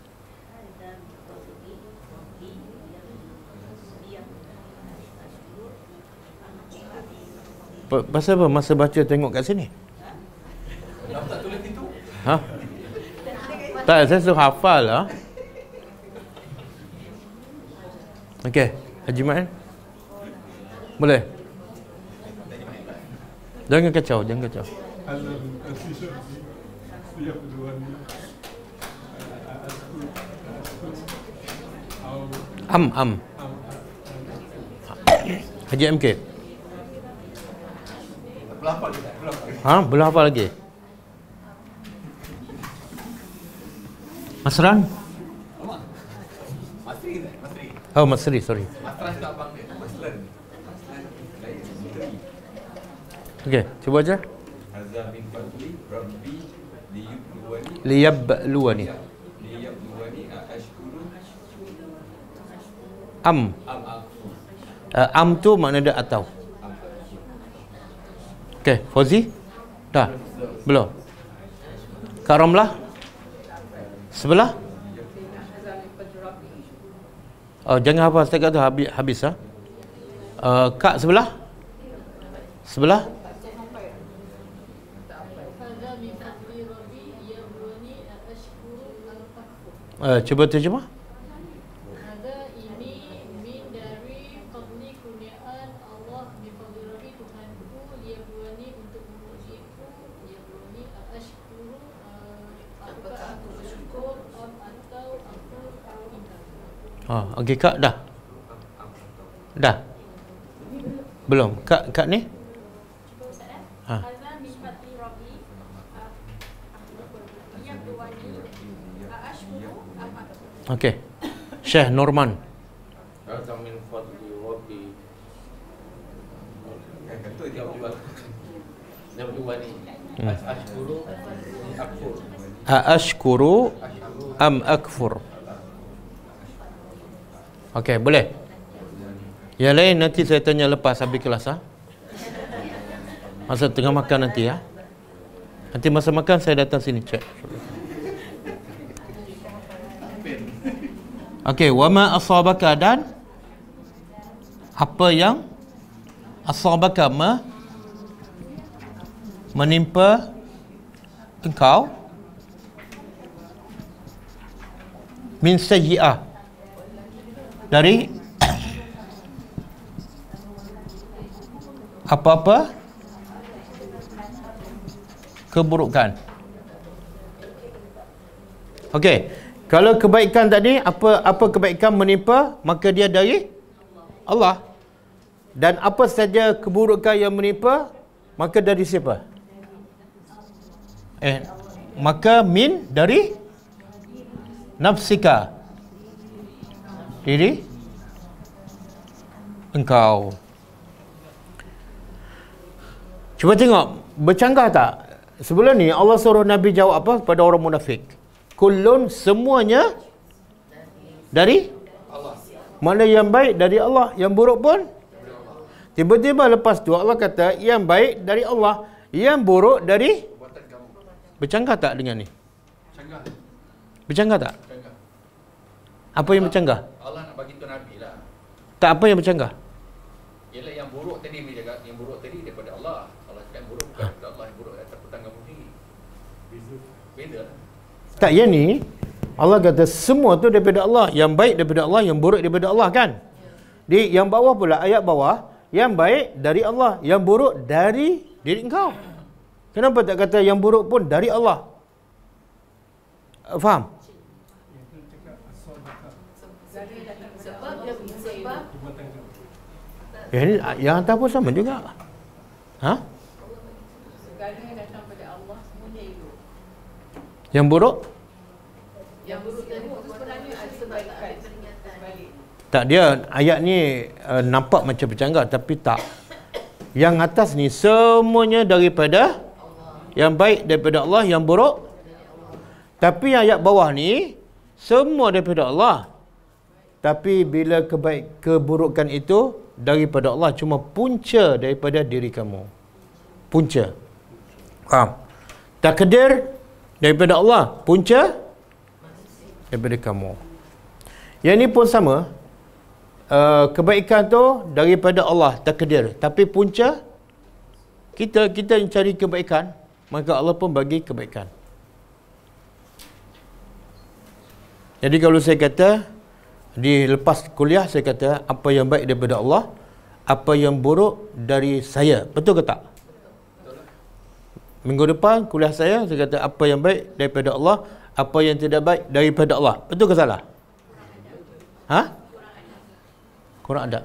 Pasal apa masa baca tengok kat sini? Tak tulis itu. Tak, saya suruh hafal lah. Okey, Haji Ma'in. Boleh? Jangan kacau. Am. Haji MK. Belum hafal lagi. Masran? Oh, Masri, sorry. Okey, cuba aja. Liyabluwani. Am tu makna dia atau. Okey, Fauzi? Dah? Belum? Kak Ramlah? Sebelah? Oh, jangan hafal setakat tu habis Kak sebelah? Sebelah? Cuba terjemah. Ini min dari fadli kurniaan Allah bi fadli Rabbi Tuhanku liyabluwani untuk mengujiku liyabluwani ashkuru Okey Kak, dah. Dah. Belum. Kak ni? Ha. Okey. Syekh Norman. Ashkuru am akfur. Okey, boleh. Yang lain nanti saya tanya lepas habis kelas Masa tengah makan nanti Nanti masa makan saya datang sini cek. Okey, wama asabaka, dan apa yang asabaka menimpa engkau min sayyi'ah, dari apa-apa keburukan. Okey, kalau kebaikan tadi, apa kebaikan menimpa, maka dia dari Allah. Dan apa saja keburukan yang menimpa, maka dari siapa? Maka min dari nafsika, diri engkau. Cuba tengok, bercanggah tak? Sebelum ni Allah suruh Nabi jawab apa pada orang munafik? Kullun, semuanya dari Allah. Mana yang baik dari Allah, yang buruk pun. Tiba-tiba lepas tu Allah kata yang baik dari Allah, yang buruk dari. Bercanggah tak dengan ni? Bercanggah tak? Apa yang bercanggah? Allah nak bagi tu Nabi lah. Tak, apa yang bercanggah? Ialah yang buruk tadi bila cakap, yang buruk tadi daripada Allah. Allah cakap buruk bukan daripada Allah, yang buruk daripada petang kamu sendiri. Beza lah. Tak, yang ni Allah kata semua tu daripada Allah. Yang baik daripada Allah, yang buruk daripada Allah, kan? Di yang bawah pula, ayat bawah, yang baik dari Allah, yang buruk dari diri engkau. Kenapa tak kata yang buruk pun dari Allah? Faham? Yang atas pun sama juga. Yang buruk? Yang buruk tadi sebenarnya ada sebaikan. Tak, dia ayat ni nampak macam bercanggah, tapi tak. Yang atas ni semuanya daripada Allah. Yang baik daripada Allah, yang buruk. Tapi yang ayat bawah ni semua daripada Allah. Tapi bila keburukan itu daripada Allah, cuma punca daripada diri kamu. Punca. Faham? Takdir daripada Allah, punca daripada kamu. Yang ni pun sama. Kebaikan tu daripada Allah, takdir. Tapi punca kita yang cari kebaikan, maka Allah pun bagi kebaikan. Jadi kalau saya kata di lepas kuliah, saya kata apa yang baik daripada Allah, apa yang buruk dari saya. Betul ke tak? Minggu depan kuliah saya kata apa yang baik daripada Allah, apa yang tidak baik daripada Allah. Betul ke salah? Kurang adab.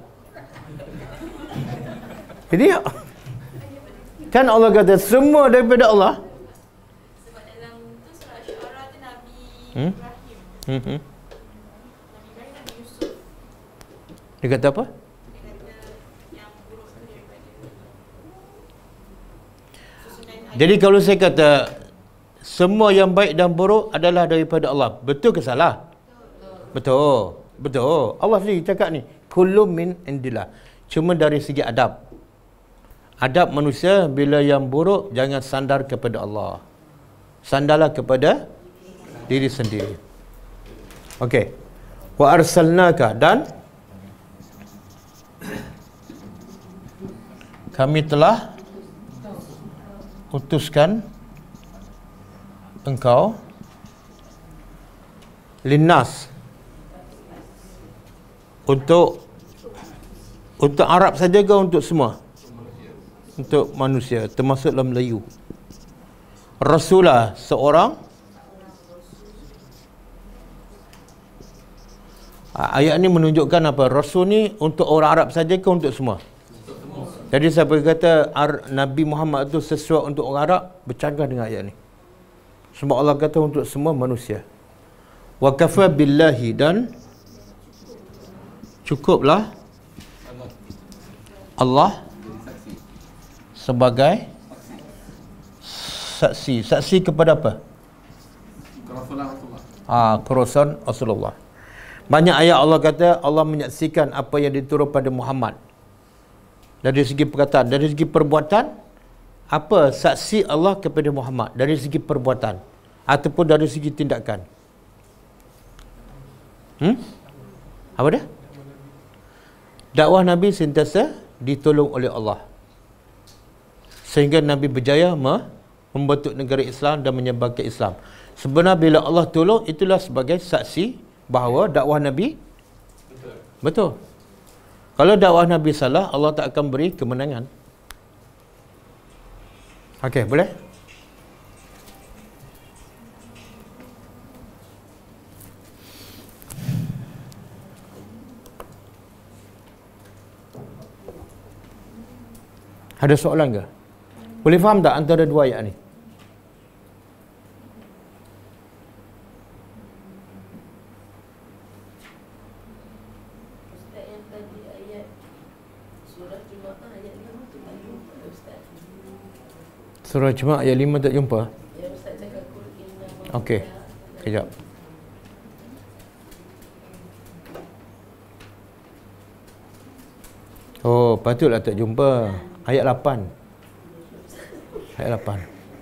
Jadi kan Allah kata semua daripada Allah. Sebab dalam tu surah Syuara tu Nabi Ibrahim. Nabi Ibrahim, Nabi Yusuf. Dia kata apa? Dia kata yang buruk tu daripada susunan ayat. Jadi kalau saya kata semua yang baik dan buruk adalah daripada Allah, betul ke salah? Betul. Betul. Allah sendiri cakap ni, kullu min indillah. Cuma dari segi adab. Adab manusia, bila yang buruk jangan sandar kepada Allah. Sandarlah kepada diri sendiri. Okey. Wa arsalnaka, dan kami telah utuskan engkau linnas, untuk Arab saja ke untuk semua? Untuk manusia, termasuk dalam Melayu. Rasulah, seorang Ayat ni menunjukkan apa? Rasul ni untuk orang Arab saja ke untuk semua? Jadi siapa kata Nabi Muhammad itu sesuai untuk orang Arab, bercanggah dengan ayat ni. Sebab Allah kata untuk semua manusia. Wa kafa billahi, dan cukuplah Allah sebagai saksi. Saksi kepada apa? Kerasulan Rasulullah. Banyak ayat Allah kata Allah menyaksikan apa yang diturun pada Muhammad. Dari segi perkataan, dari segi perbuatan, apa saksi Allah kepada Muhammad dari segi perbuatan ataupun dari segi tindakan? Apa dia? Dakwah Nabi sentiasa ditolong oleh Allah, sehingga Nabi berjaya membentuk negara Islam dan menyebarkan Islam. Sebenarnya bila Allah tolong, itulah sebagai saksi bahawa dakwah Nabi betul. Kalau dakwah Nabi salah, Allah tak akan beri kemenangan. Okey, boleh? Ada soalan ke? Boleh faham tak antara dua ayat ni? Ustaz, yang tadi ayat surah Jumaat ayat 5 tu tak jumpa Ustaz. Surah Jumaat ayat 5 tak jumpa? Ya, Ustaz cakap kul inna ma. Okey. Kejap. Oh, patutlah tak jumpa. Ayat 8. Ayat 8.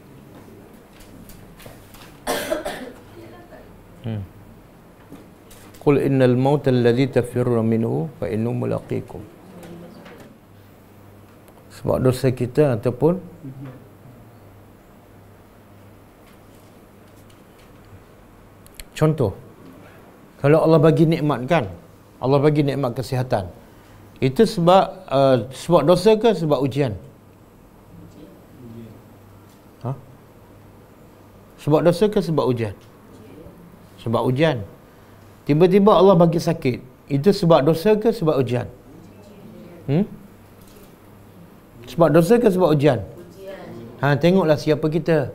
Qul innal mauta alladhi tafirru minhu fa innahu mulaqikum. Sebab dosa kita ataupun contoh, kalau Allah bagi nikmat kan, Allah bagi nikmat kesihatan, itu sebab dosa ke sebab ujian? Sebab dosa ke sebab ujian? Sebab ujian. Tiba-tiba Allah bagi sakit, itu sebab dosa ke sebab ujian? Sebab dosa ke sebab ujian? Tengoklah siapa kita.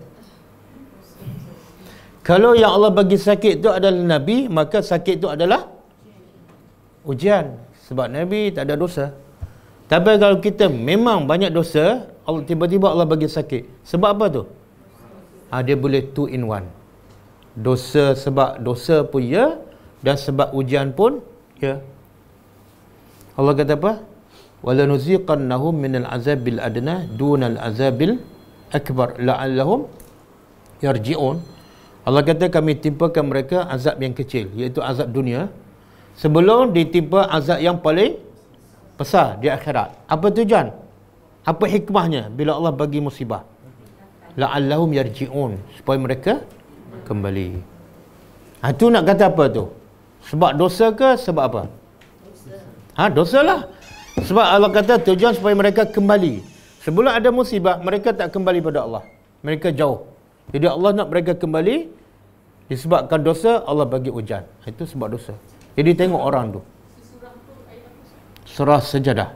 Kalau yang Allah bagi sakit itu adalah Nabi, maka sakit itu adalah ujian. Sebab Nabi tak ada dosa. Tapi kalau kita memang banyak dosa, tiba-tiba Allah bagi sakit, sebab apa tu? Dia boleh 2 in 1. Dosa, sebab dosa pun ya, dan sebab ujian pun ya. Allah kata apa? Wala nuziqannahum minal azabil adna dunal azabil akbar la'allahum yarji'un. Allah kata kami timpakan mereka azab yang kecil, iaitu azab dunia, sebelum ditimpa azab yang paling besar di akhirat. Apa tujuan? Apa hikmahnya bila Allah bagi musibah? La'allahum yarji'un, supaya mereka kembali. Itu nak kata apa tu? Sebab dosa ke sebab apa? Dosa lah. Sebab Allah kata tujuan supaya mereka kembali. Sebelum ada musibah, mereka tak kembali pada Allah, mereka jauh. Jadi Allah nak mereka kembali, disebabkan dosa Allah bagi ujian. Itu sebab dosa. Jadi tengok orang tu. Surah Sajadah.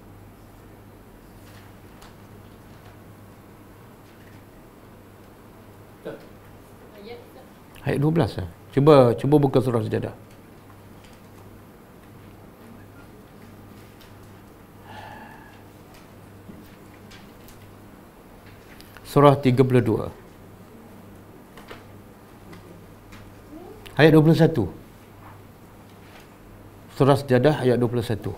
Ayat 12 lah. Cuba buka surah Sajadah. Surah 32. Ayat 21. Surah Sajadah ayat 21.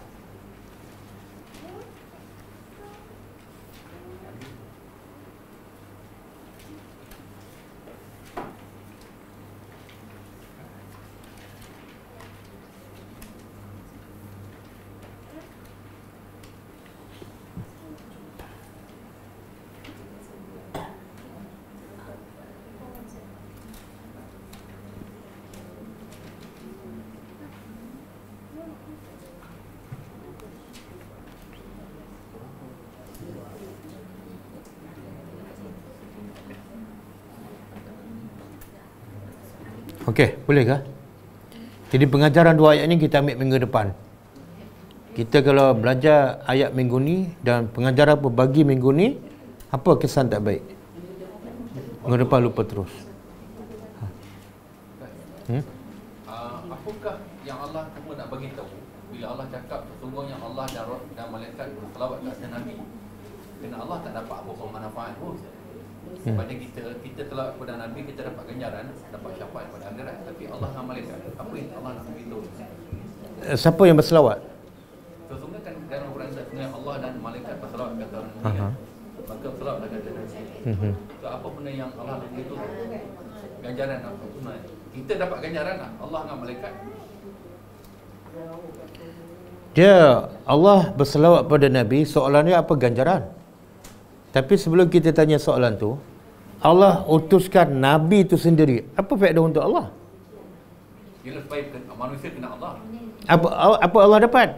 Okey, boleh ke? Jadi pengajaran 2 ayat ni kita ambil minggu depan. Kita kalau belajar ayat minggu ni dan pengajaran apa bagi minggu ni, apa kesan tak baik? Minggu depan lupa terus. Apakah yang Allah cuma nak bagi tahu bila Allah cakap sesungguhnya Allah dan roh dan malaikat berselawat ke atas Nabi? Kerana Allah tak dapat apa-apa manfaat pun. Pada kita telah kepada Nabi, kita dapat ganjaran, dapat syafaat pada akhirat. Tapi Allah dan malaikat, apa yang Allah nak beritahu? Siapa yang berselawat? Sesungguhnya kan dalam Quran sesungguhnya Allah dan malaikat berselawat kata orang mukmin. Maka selawatlah kata Nabi. So apa benda yang Allah nak beritahu? Ganjaran apa? Kita dapat ganjaran lah, Allah dengan malaikat. Dia Allah berselawat pada Nabi, soalan dia apa ganjaran? Tapi sebelum kita tanya soalan tu, Allah utuskan Nabi itu sendiri. Apa faedah untuk Allah? Bila supaya manusia kena Allah. Apa Allah dapat?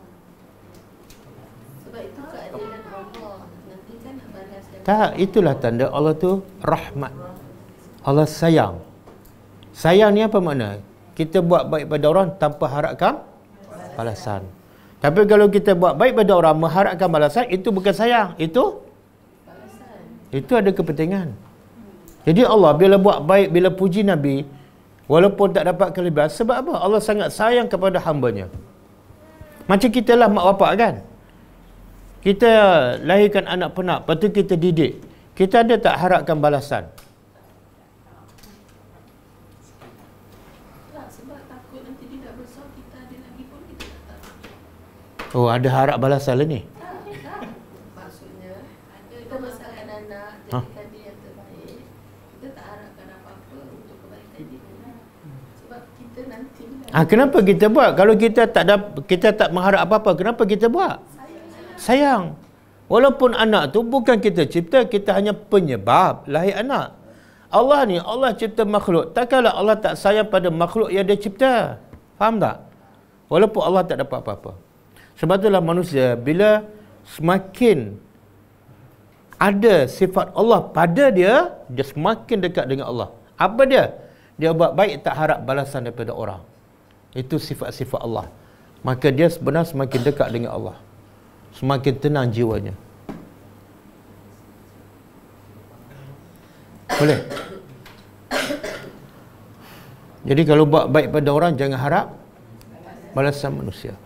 Sebab itu keadilan Allah. Nanti kan nak balaskan. Tak, itulah tanda Allah tu rahmat. Allah sayang. Sayang ni apa makna? Kita buat baik pada orang tanpa harapkan balasan. Tapi kalau kita buat baik pada orang mengharapkan balasan, itu bukan sayang, itu ada kepentingan. Jadi Allah bila buat baik, bila puji Nabi, walaupun tak dapat kelebihan, sebab apa? Allah sangat sayang kepada hamba-Nya. Macam kita lah mak bapak kan. Kita lahirkan anak penak, lepas tu kita didik. Kita ada tak harapkan balasan? Oh, ada harap balasan lah ni. Maksudnya kita besarkan anak, jadikan dia yang terbaik. Kita tak harapkan apa-apa untuk kebaikan dia. Sebab kita nanti Kenapa kita buat? Kalau kita tak mengharap apa-apa, kenapa kita buat? Sayang. Walaupun anak tu bukan kita cipta, kita hanya penyebab lahir anak. Allah ni, Allah cipta makhluk. Takkanlah Allah tak sayang pada makhluk yang dia cipta. Faham tak? Walaupun Allah tak dapat apa-apa. Sebab itulah manusia bila semakin ada sifat Allah pada dia, dia semakin dekat dengan Allah. Apa dia? Dia buat baik tak harap balasan daripada orang. Itu sifat-sifat Allah. Maka dia sebenarnya semakin dekat dengan Allah. Semakin tenang jiwanya. Boleh? Jadi kalau buat baik pada orang, jangan harap balasan manusia.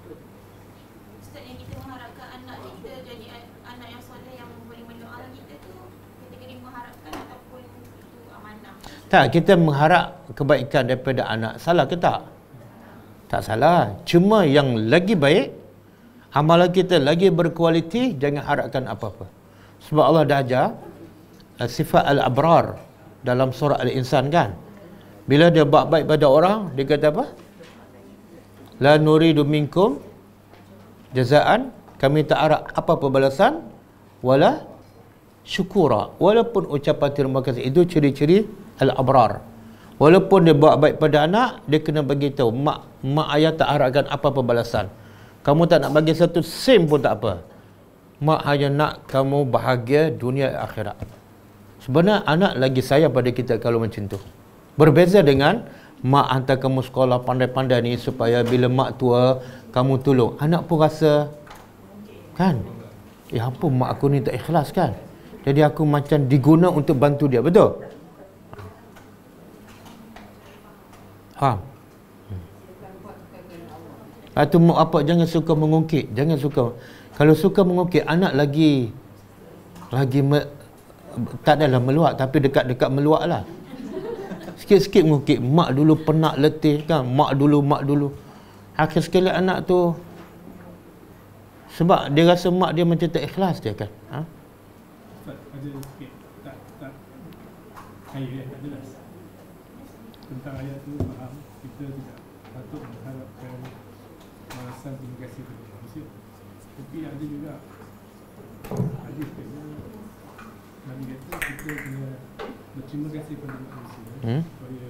Tak, kita mengharap kebaikan daripada anak. Salah ke tak? Tak salah. Cuma yang lagi baik, amalan kita lagi berkualiti, jangan harapkan apa-apa. Sebab Allah dah ajar sifat al-abrar dalam surah Al-Insan kan. Bila dia buat baik pada orang, dia kata apa? La nuridu minkum jazaan, kami tak harap apa-apa balasan, wala syukura. Walaupun ucapan terima kasih. Itu ciri-ciri al-abrar. Walaupun dia buat baik pada anak, dia kena bagi tahu mak ayah tak harapkan apa-apa balasan. Kamu tak nak bagi satu sen pun tak apa. Mak hanya nak kamu bahagia dunia akhirat. Sebenarnya anak lagi sayang pada kita kalau macam tu. Berbeza dengan mak hantar kamu sekolah pandai-pandai ni supaya bila mak tua kamu tolong. Anak pun rasa kan, apa mak aku ni tak ikhlas kan. Jadi aku macam diguna untuk bantu dia, betul? Faham? Atau mak apa jangan suka mengungkit, jangan suka. Kalau suka mengungkit, anak lagi tak adalah meluak, tapi dekat-dekat meluak lah. Sikit-sikit mengungkit, mak dulu penat letih kan, mak dulu. Akhir sekali anak tu, sebab dia rasa mak dia macam tak ikhlas dia kan. Ada sikit tak ayat tak jelas tentang ayat tu. Faham kita tidak patut mengharapkan balasan terima kasih kepada manusia, tapi ada juga hadis kata Nabi kata kita kena berterima kasih kepada manusia supaya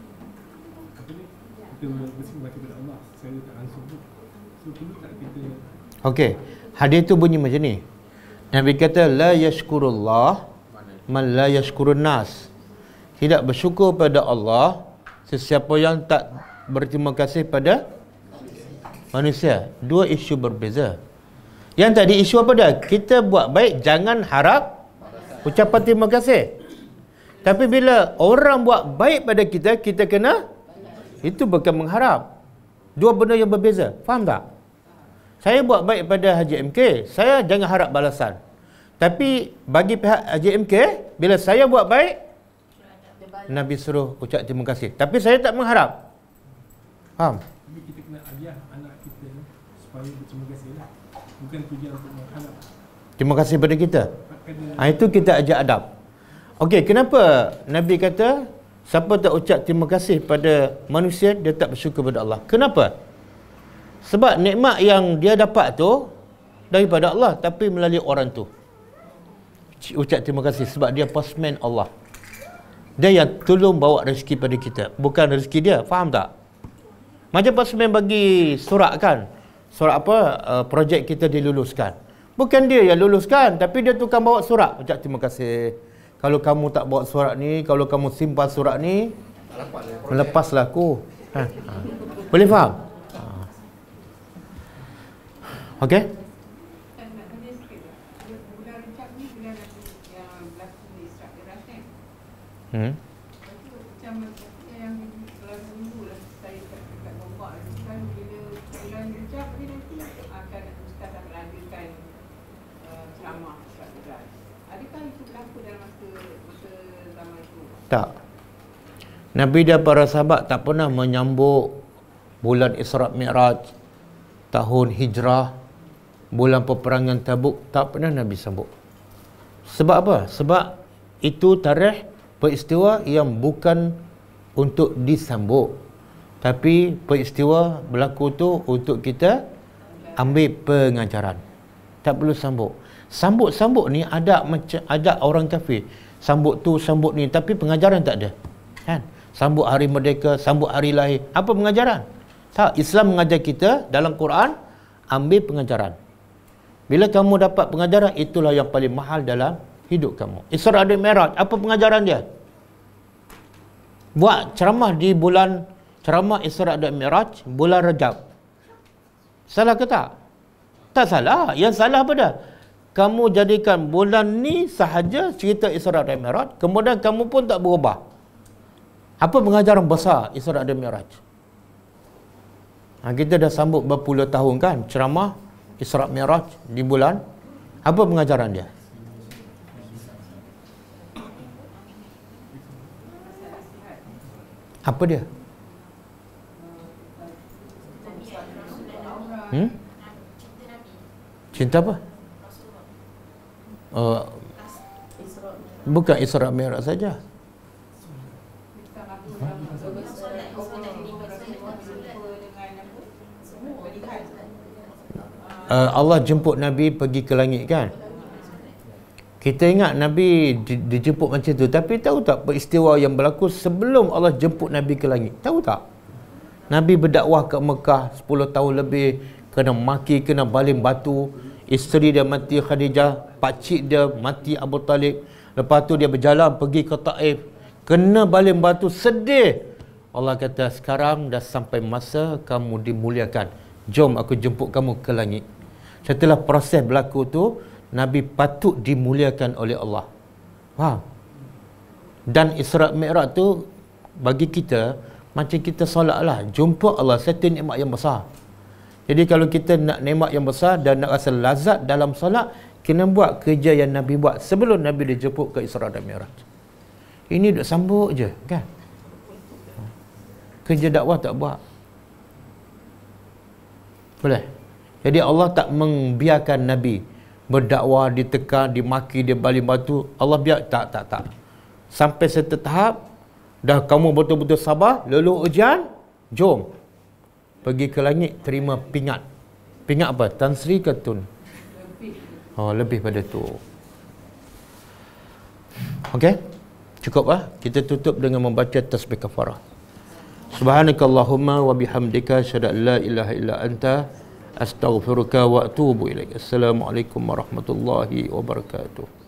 kita berterima kasih kepada Allah secara tak langsung tu. So perlu tak kita okey, hadis tu bunyi macam ni. Nabi kata la yashkurullah man la yashkurun nas. Tidak bersyukur pada Allah sesiapa yang tak berterima kasih pada manusia. Dua isu berbeza. Yang tadi isu apa dah? Kita buat baik, jangan harap ucapan terima kasih. Tapi bila orang buat baik pada kita, kita kena, itu bukan mengharap. Dua benda yang berbeza. Faham tak? Saya buat baik pada Haji MK, saya jangan harap balasan. Tapi bagi pihak Haji MK, bila saya buat baik, Nabi suruh ucap terima kasih. Tapi saya tak mengharap. Faham? Tapi kita kena ajar anak kita supaya berterima kasih lah. Bukan tujuan untuk mengharap. Terima kasih pada kita. Kena Itu kita ajar adab. Okey, kenapa Nabi kata siapa tak ucap terima kasih pada manusia, dia tak bersyukur pada Allah? Kenapa? Sebab nikmat yang dia dapat tu daripada Allah, tapi melalui orang tu. Ucap terima kasih sebab dia postman Allah. Dia yang tolong bawa rezeki pada kita, bukan rezeki dia. Faham tak? Macam postman bagi surat kan, surat apa, projek kita diluluskan. Bukan dia yang luluskan, tapi dia tukang bawa surat. Ucap terima kasih. Kalau kamu tak bawa surat ni, kalau kamu simpan surat ni, melepaslah aku. Boleh faham? Okey? Tak. Nabi dan para sahabat tak pernah menyambut bulan Isra' Mi'raj, tahun hijrah, bulan peperangan Tabuk, tak pernah Nabi sambut. Sebab apa? Sebab itu tarikh peristiwa yang bukan untuk disambut, tapi peristiwa berlaku tu untuk kita ambil pengajaran. Tak perlu sambut. Sambut-sambut ni ada macam ada orang kafir. Sambut tu, sambut ni, tapi pengajaran tak ada. Kan? Sambut hari merdeka, sambut hari lahir. Apa pengajaran? Tak. Islam mengajar kita dalam Quran, ambil pengajaran. Bila kamu dapat pengajaran, itulah yang paling mahal dalam hidup kamu. Isra' dan Mi'raj, apa pengajaran dia? Buat ceramah di bulan, ceramah Isra' dan Mi'raj bulan Rajab. Salah ke tak? Tak salah. Yang salah apa dah? Kamu jadikan bulan ni sahaja cerita Isra' dan Mi'raj, kemudian kamu pun tak berubah. Apa pengajaran besar Isra' dan Mi'raj? Kita dah sambut berpuluh tahun kan ceramah Isra' Mi'raj di bulan. Apa pengajaran dia? Apa dia? Cinta apa? Bukan Isra' Mi'raj saja. Allah jemput Nabi pergi ke langit kan. Kita ingat Nabi dijemput macam tu, tapi tahu tak peristiwa yang berlaku sebelum Allah jemput Nabi ke langit? Tahu tak? Nabi berdakwah ke Mekah 10 tahun lebih, kena maki, kena baling batu. Isteri dia mati Khadijah, pakcik dia mati Abu Talib. Lepas tu dia berjalan pergi ke Taif, kena baling batu, sedih. Allah kata, sekarang dah sampai masa kamu dimuliakan. Jom aku jemput kamu ke langit. Setelah proses berlaku tu, Nabi patut dimuliakan oleh Allah. Faham? Dan Isra' Mi'raj tu bagi kita macam kita solat lah. Jumpa Allah, satu nikmat yang besar. Jadi kalau kita nak nikmat yang besar dan nak rasa lazat dalam solat, kena buat kerja yang Nabi buat sebelum Nabi dijemput ke Isra' dan Mi'raj. Ini duk sambut je kan. Kerja dakwah tak buat. Boleh. Jadi Allah tak membiarkan Nabi berdakwah, ditekan, dimaki, dia baling batu. Allah biar tak. Sampai satu tahap dah kamu betul-betul sabar, lalu ujian, jom pergi ke langit terima pingat. Pingat apa? Tansri ke tun? Oh, lebih pada tu. Okey? Cukup lah. Kita tutup dengan membaca tasbih kafarah. Subhanakallahumma wa bihamdika asyhadu an la ilaha illa anta astaghfiruka wa atubu ilaik. Assalamualaikum warahmatullahi wabarakatuh.